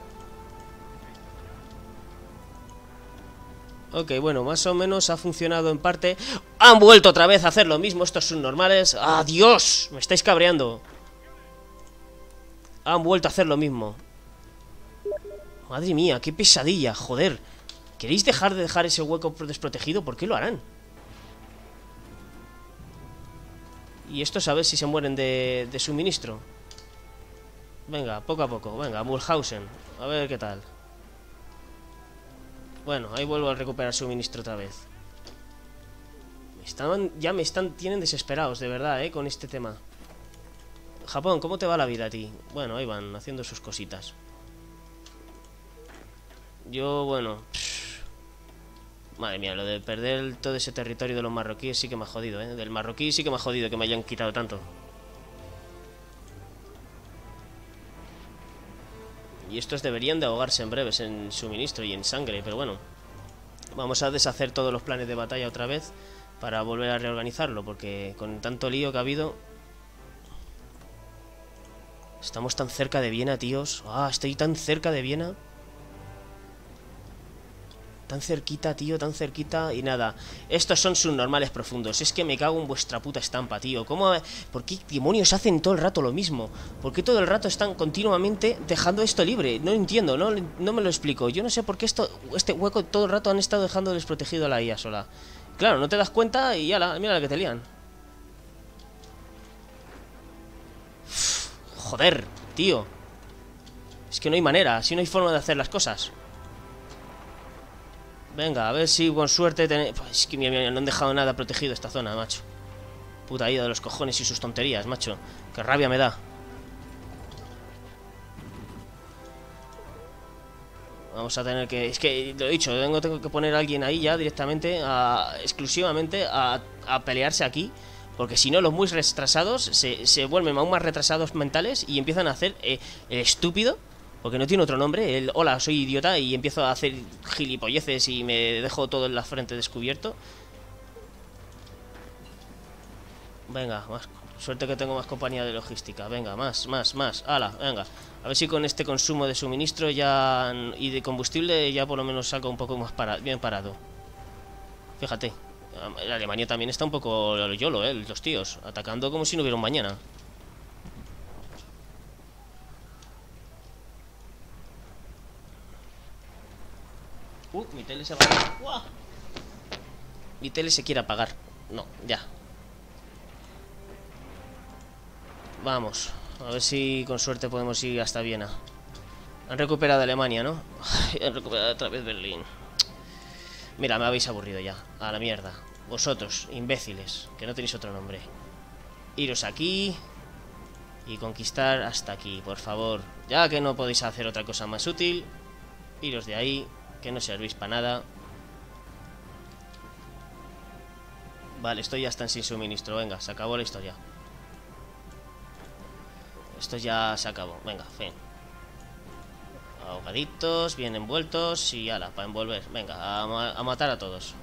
Ok, bueno, más o menos ha funcionado en parte. Han vuelto otra vez a hacer lo mismo estos subnormales. ¡Ah, Dios! Me estáis cabreando. Han vuelto a hacer lo mismo. Madre mía, qué pesadilla, joder. ¿Queréis dejar de dejar ese hueco desprotegido? ¿Por qué lo harán? Y estos a ver si se mueren de, de suministro. Venga, poco a poco. Venga, Mulhausen. A ver qué tal. Bueno, ahí vuelvo a recuperar suministro otra vez. Me estaban, ya me están, tienen desesperados, de verdad, eh, con este tema. Japón, ¿cómo te va la vida a ti? Bueno, ahí van, haciendo sus cositas. Yo, bueno... Pff, madre mía, lo de perder todo ese territorio de los marroquíes sí que me ha jodido, eh. Del marroquí sí que me ha jodido que me hayan quitado tanto. Y estos deberían de ahogarse en breves en suministro y en sangre, pero bueno. Vamos a deshacer todos los planes de batalla otra vez para volver a reorganizarlo, porque con tanto lío que ha habido... Estamos tan cerca de Viena, tíos. Ah, estoy tan cerca de Viena. Tan cerquita, tío, tan cerquita. Y nada, estos son subnormales profundos. Es que me cago en vuestra puta estampa, tío. ¿Cómo? ¿Por qué demonios hacen todo el rato lo mismo? ¿Por qué todo el rato están continuamente dejando esto libre? No entiendo, no, no me lo explico. Yo no sé por qué esto, este hueco todo el rato han estado dejando desprotegido a la I A sola. Claro, no te das cuenta y ya la, mira la que te lían. Uf, joder, tío. Es que no hay manera, así no hay forma de hacer las cosas. Venga, a ver si con suerte tenéis... Pues es que mira, mira, no han dejado nada protegido esta zona, macho. Puta ida de los cojones y sus tonterías, macho. Qué rabia me da. Vamos a tener que... Es que, lo he dicho, tengo, tengo que poner a alguien ahí ya directamente, a, exclusivamente, a, a pelearse aquí. Porque si no, los muy retrasados se, se vuelven aún más retrasados mentales y empiezan a hacer eh, el estúpido. Porque no tiene otro nombre, el hola, soy idiota y empiezo a hacer gilipolleces y me dejo todo en la frente descubierto. Venga, más suerte que tengo más compañía de logística. Venga, más, más, más, ala, venga. A ver si con este consumo de suministro ya y de combustible ya por lo menos salgo un poco más para, bien parado. Fíjate, la Alemania también está un poco yolo, eh, los tíos, atacando como si no hubiera un mañana. Uh, mi tele se va a... ¡Uah! Mi tele se quiere apagar. No, ya. Vamos. A ver si con suerte podemos ir hasta Viena. Han recuperado Alemania, ¿no? Ay, han recuperado otra vez Berlín. Mira, me habéis aburrido ya. A la mierda. Vosotros, imbéciles, que no tenéis otro nombre. Iros aquí y conquistar hasta aquí, por favor. Ya que no podéis hacer otra cosa más útil, iros de ahí, que no servís para nada. Vale, esto ya está sin suministro. Venga, se acabó la historia. Esto ya se acabó. Venga, fin. Ahogaditos, bien envueltos y ala, para envolver. Venga, a, ma a matar a todos.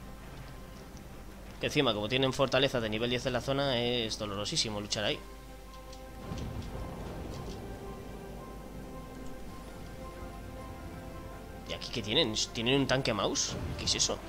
Que encima, como tienen fortaleza de nivel diez en la zona, es dolorosísimo luchar ahí. ¿Y aquí qué tienen? ¿Tienen un tanque mouse? ¿Qué es eso?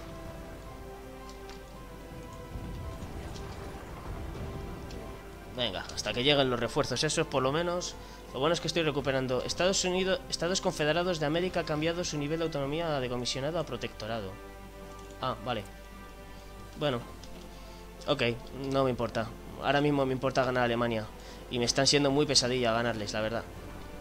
Venga, hasta que lleguen los refuerzos, eso es por lo menos. Lo bueno es que estoy recuperando. Estados Unidos, Estados Confederados de América ha cambiado su nivel de autonomía de comisionado a protectorado. Ah, vale. Bueno, ok, no me importa. Ahora mismo me importa ganar a Alemania. Y me están siendo muy pesadilla ganarles, la verdad.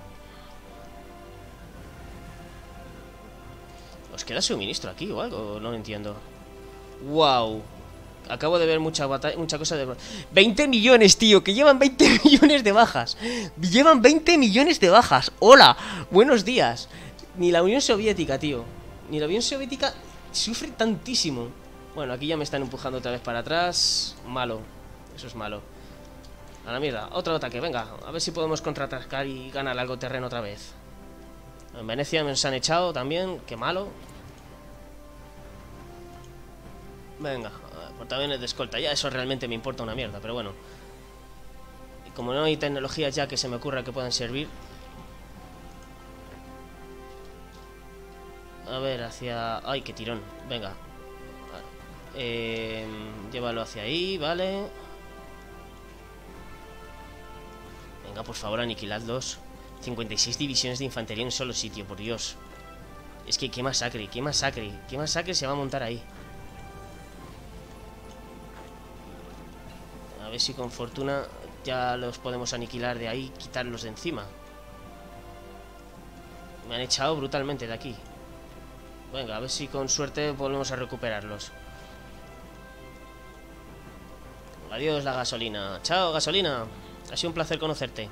¿Os queda suministro aquí o algo? No lo entiendo. Wow. Acabo de ver mucha batalla, mucha cosa de... veinte millones, tío, que llevan veinte millones de bajas. Llevan veinte millones de bajas. Hola, buenos días. Ni la Unión Soviética, tío. Ni la Unión Soviética sufre tantísimo. Bueno, aquí ya me están empujando otra vez para atrás. Malo, eso es malo. A la mierda, otro ataque, venga. A ver si podemos contraatacar y ganar algo terreno otra vez. En Venecia nos han echado también, qué malo. Venga, portaaviones de escolta. Ya eso realmente me importa una mierda, pero bueno. Y como no hay tecnologías ya que se me ocurra que puedan servir. A ver, hacia... ¡Ay, qué tirón! Venga. Eh, llévalo hacia ahí, ¿vale? Venga, por favor, aniquiladlos. cincuenta y seis divisiones de infantería en un solo sitio, por Dios. Es que qué masacre, qué masacre. Qué masacre se va a montar ahí. A ver si con fortuna ya los podemos aniquilar de ahí, quitarlos de encima. Me han echado brutalmente de aquí. Venga, a ver si con suerte volvemos a recuperarlos. Adiós la gasolina. Chao, gasolina. Ha sido un placer conocerte.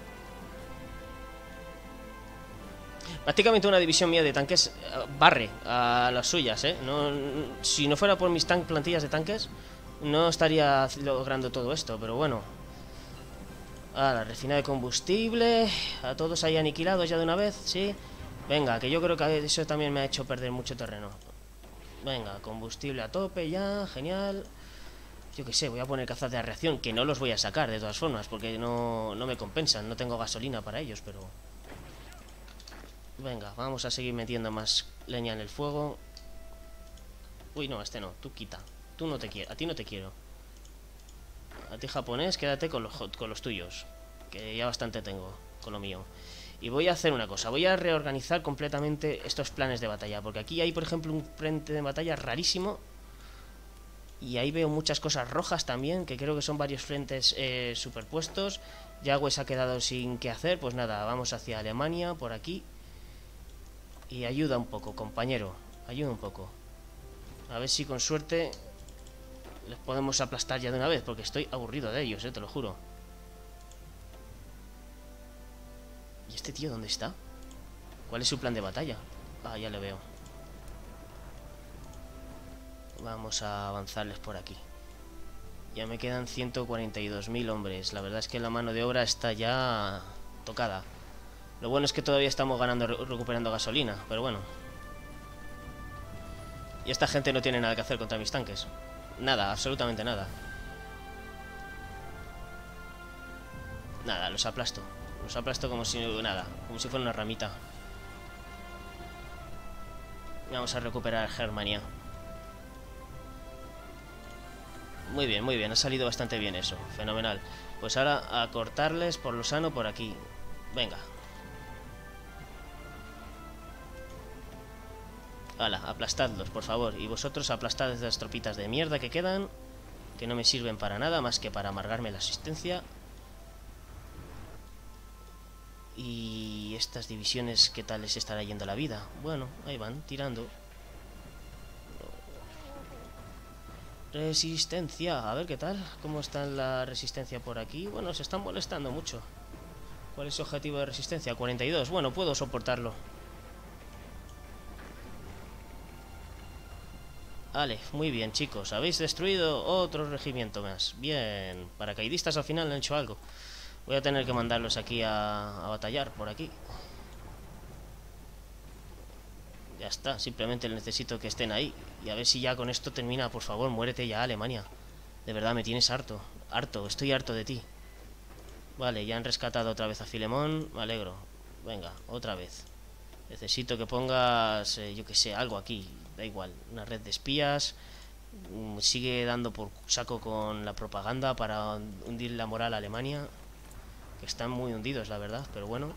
Prácticamente una división mía de tanques barre a las suyas, ¿eh? No, si no fuera por mis tan plantillas de tanques, no estaría logrando todo esto, pero bueno. A la refina de combustible. A todos ahí aniquilados ya de una vez, ¿sí? Venga, que yo creo que eso también me ha hecho perder mucho terreno. Venga, combustible a tope ya, genial. Yo qué sé, voy a poner cazas de reacción, que no los voy a sacar de todas formas, porque no, no me compensan, no tengo gasolina para ellos, pero... Venga, vamos a seguir metiendo más leña en el fuego. Uy, no, este no, tú quita. Tú no te quiero, a ti no te quiero. A ti japonés, quédate con los, con los tuyos, que ya bastante tengo con lo mío. Y voy a hacer una cosa, voy a reorganizar completamente estos planes de batalla, porque aquí hay, por ejemplo, un frente de batalla rarísimo. Y ahí veo muchas cosas rojas también, que creo que son varios frentes eh, superpuestos. Yagüe se ha quedado sin qué hacer, pues nada, vamos hacia Alemania, por aquí. Y ayuda un poco, compañero, ayuda un poco. A ver si con suerte les podemos aplastar ya de una vez, porque estoy aburrido de ellos, eh, te lo juro. ¿Y este tío dónde está? ¿Cuál es su plan de batalla? Ah, ya le veo. Vamos a avanzarles por aquí. Ya me quedan ciento cuarenta y dos mil hombres. La verdad es que la mano de obra está ya tocada. Lo bueno es que todavía estamos ganando, recuperando gasolina, pero bueno. Y esta gente no tiene nada que hacer contra mis tanques. Nada, absolutamente nada. Nada, los aplasto. Los aplasto como si nada, como si fuera una ramita. Vamos a recuperar Germania. Muy bien, muy bien, ha salido bastante bien eso. Fenomenal. Pues ahora a cortarles por lo sano por aquí. Venga. Hala, aplastadlos, por favor. Y vosotros aplastad esas tropitas de mierda que quedan, que no me sirven para nada más que para amargarme la asistencia. Y estas divisiones, ¿qué tal les estará yendo la vida? Bueno, ahí van, tirando. Resistencia, a ver qué tal. ¿Cómo está la resistencia por aquí? Bueno, se están molestando mucho. ¿Cuál es su objetivo de resistencia? cuarenta y dos, bueno, puedo soportarlo. Vale, muy bien, chicos. Habéis destruido otro regimiento más. Bien, paracaidistas al final han hecho algo. Voy a tener que mandarlos aquí a, a batallar, por aquí. Ya está, simplemente necesito que estén ahí. Y a ver si ya con esto termina. Por favor, muérete ya, Alemania. De verdad, me tienes harto. Harto, estoy harto de ti. Vale, ya han rescatado otra vez a Filemón. Me alegro. Venga, otra vez. Necesito que pongas, eh, yo que sé, algo aquí. Da igual, una red de espías. Sigue dando por saco con la propaganda para hundir la moral a Alemania. Que están muy hundidos, la verdad, pero bueno.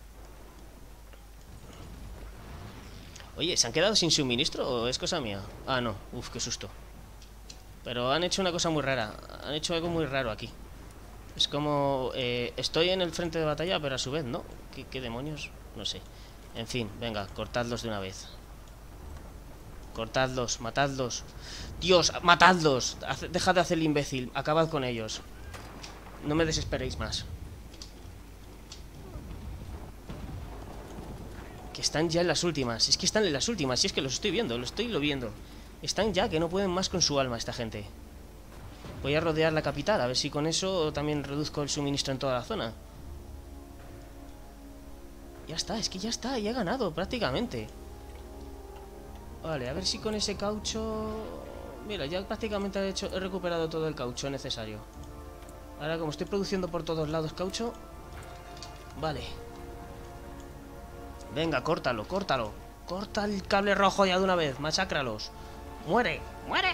Oye, ¿se han quedado sin suministro o es cosa mía? Ah, no, uf, qué susto. Pero han hecho una cosa muy rara. Han hecho algo muy raro aquí. Es como, eh, estoy en el frente de batalla, pero a su vez no. ¿Qué, qué demonios? No sé. En fin, venga, cortadlos de una vez. Cortadlos, matadlos. Dios, matadlos. Hace, dejad de hacer el imbécil. Acabad con ellos. No me desesperéis más. Que están ya en las últimas. Es que están en las últimas. Si es que los estoy viendo, lo estoy lo viendo. Están ya que no pueden más con su alma esta gente. Voy a rodear la capital. A ver si con eso también reduzco el suministro en toda la zona. Ya está, es que ya está. Ya he ganado prácticamente. Vale, a ver si con ese caucho... Mira, ya prácticamente he, hecho, he recuperado todo el caucho necesario. Ahora como estoy produciendo por todos lados caucho... Vale. Venga, córtalo, córtalo. Corta el cable rojo ya de una vez. Masácralos. ¡Muere! ¡Muere!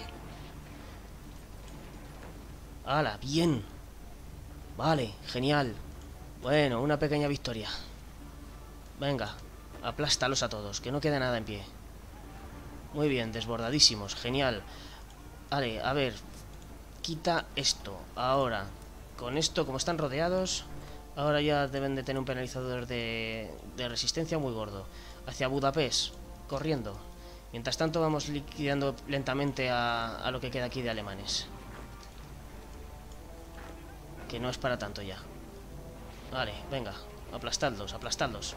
¡Hala! Bien. Vale, genial. Bueno, una pequeña victoria. Venga, aplástalos a todos, que no quede nada en pie. Muy bien, desbordadísimos, genial. Vale, a ver. Quita esto. Ahora, con esto, como están rodeados... Ahora ya deben de tener un penalizador de, de resistencia muy gordo. Hacia Budapest, corriendo. Mientras tanto vamos liquidando lentamente a, a lo que queda aquí de alemanes. Que no es para tanto ya. Vale, venga, aplastadlos, aplastadlos.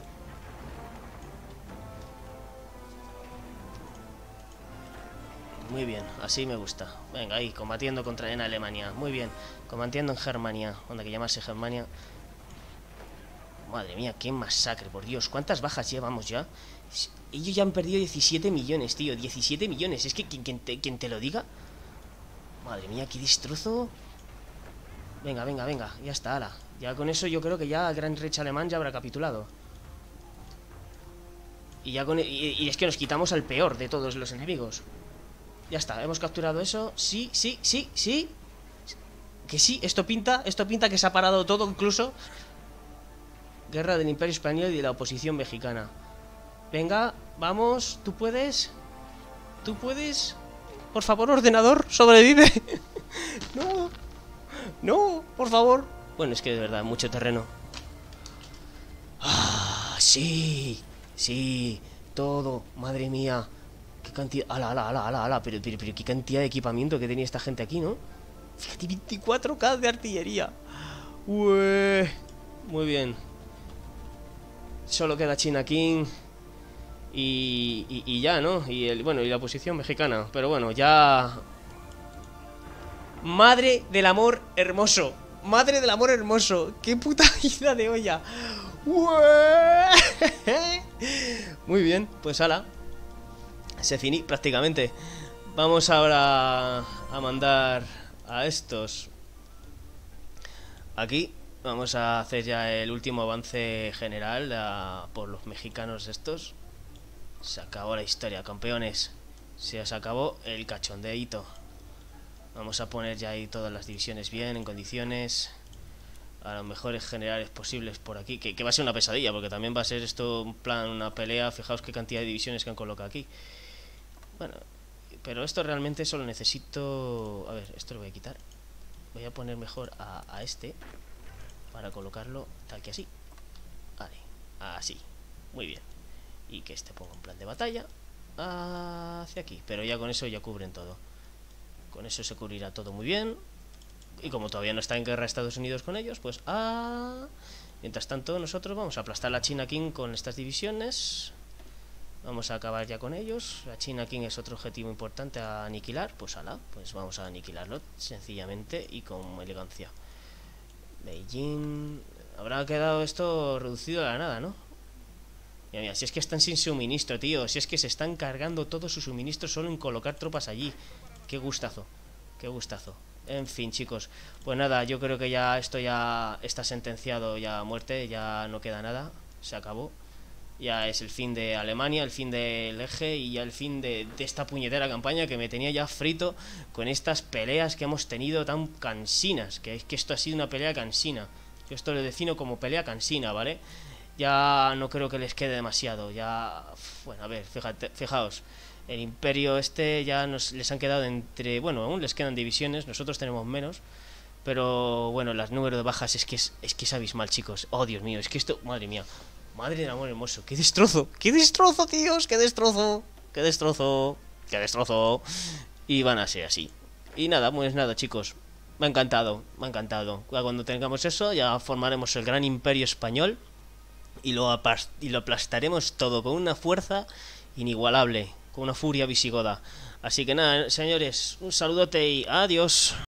Muy bien, así me gusta. Venga, ahí, combatiendo contra en Alemania. Muy bien, combatiendo en Germania. Onda que llamarse Germania. Madre mía, qué masacre, por Dios. ¿Cuántas bajas llevamos ya? Ellos ya han perdido diecisiete millones, tío. diecisiete millones. Es que quien, quien, te, quien te lo diga. Madre mía, qué destrozo. Venga, venga, venga. Ya está, ala. Ya con eso yo creo que ya el Gran Reich alemán ya habrá capitulado. Y ya con... Y, y es que nos quitamos al peor de todos los enemigos. Ya está, hemos capturado eso. Sí, sí, sí, sí. Que sí, esto pinta, esto pinta que se ha parado todo incluso. Guerra del Imperio Español y de la oposición mexicana. Venga, vamos, tú puedes. Tú puedes. Por favor, ordenador, sobrevive. No, no, por favor. Bueno, es que de verdad, mucho terreno. Ah, sí, sí, todo, madre mía. Qué cantidad, ala, ala, ala, ala, ala. Pero, pero, pero qué cantidad de equipamiento que tenía esta gente aquí, ¿no? Fíjate, veinticuatro K de artillería. Ué. Muy bien. Solo queda China King. Y, y, y ya, ¿no? Y el, bueno, y la oposición mexicana. Pero bueno, ya. Madre del amor hermoso. Madre del amor hermoso. Qué puta ida de olla. Ué. Muy bien, pues ala. Se finí prácticamente. Vamos ahora a mandar a estos aquí. Vamos a hacer ya el último avance general a, por los mexicanos estos. Se acabó la historia, campeones. Se os acabó el cachondeíto. Vamos a poner ya ahí todas las divisiones bien, en condiciones. A los mejores generales posibles por aquí. Que, que va a ser una pesadilla, porque también va a ser esto un plan, una pelea. Fijaos qué cantidad de divisiones que han colocado aquí. Bueno, pero esto realmente solo necesito... A ver, esto lo voy a quitar. Voy a poner mejor a, a este, para colocarlo tal que así. Vale, así. Muy bien. Y que este ponga un plan de batalla hacia aquí. Pero ya con eso ya cubren todo. Con eso se cubrirá todo muy bien. Y como todavía no está en guerra Estados Unidos con ellos, pues ah, mientras tanto nosotros vamos a aplastar la China King con estas divisiones. Vamos a acabar ya con ellos. La China King es otro objetivo importante a aniquilar. Pues ala, pues vamos a aniquilarlo sencillamente y con elegancia. Beijing. Habrá quedado esto reducido a la nada, ¿no? Mira, mira, si es que están sin suministro, tío. Si es que se están cargando todo su suministro solo en colocar tropas allí. Qué gustazo, qué gustazo. En fin, chicos, pues nada, yo creo que ya esto ya está sentenciado ya a muerte. Ya no queda nada, se acabó. Ya es el fin de Alemania, el fin del eje y ya el fin de, de esta puñetera campaña que me tenía ya frito con estas peleas que hemos tenido tan cansinas. Que es que esto ha sido una pelea cansina. Yo esto lo defino como pelea cansina, ¿vale? Ya no creo que les quede demasiado. Ya, bueno, a ver, fíjate, fijaos. El imperio este ya nos les han quedado entre... Bueno, aún les quedan divisiones, nosotros tenemos menos. Pero bueno, el número de bajas es que es, es que es abismal, chicos. Oh, Dios mío, es que esto... Madre mía. Madre del amor hermoso. ¡Qué destrozo! ¡Qué destrozo, tíos! ¡Qué destrozo! ¡Qué destrozo! ¡Qué destrozo! Y van a ser así. Y nada, pues nada, chicos. Me ha encantado, me ha encantado. Cuando tengamos eso, ya formaremos el gran imperio español. Y lo, y lo aplastaremos todo con una fuerza inigualable. Con una furia visigoda. Así que nada, señores, un saludote y adiós.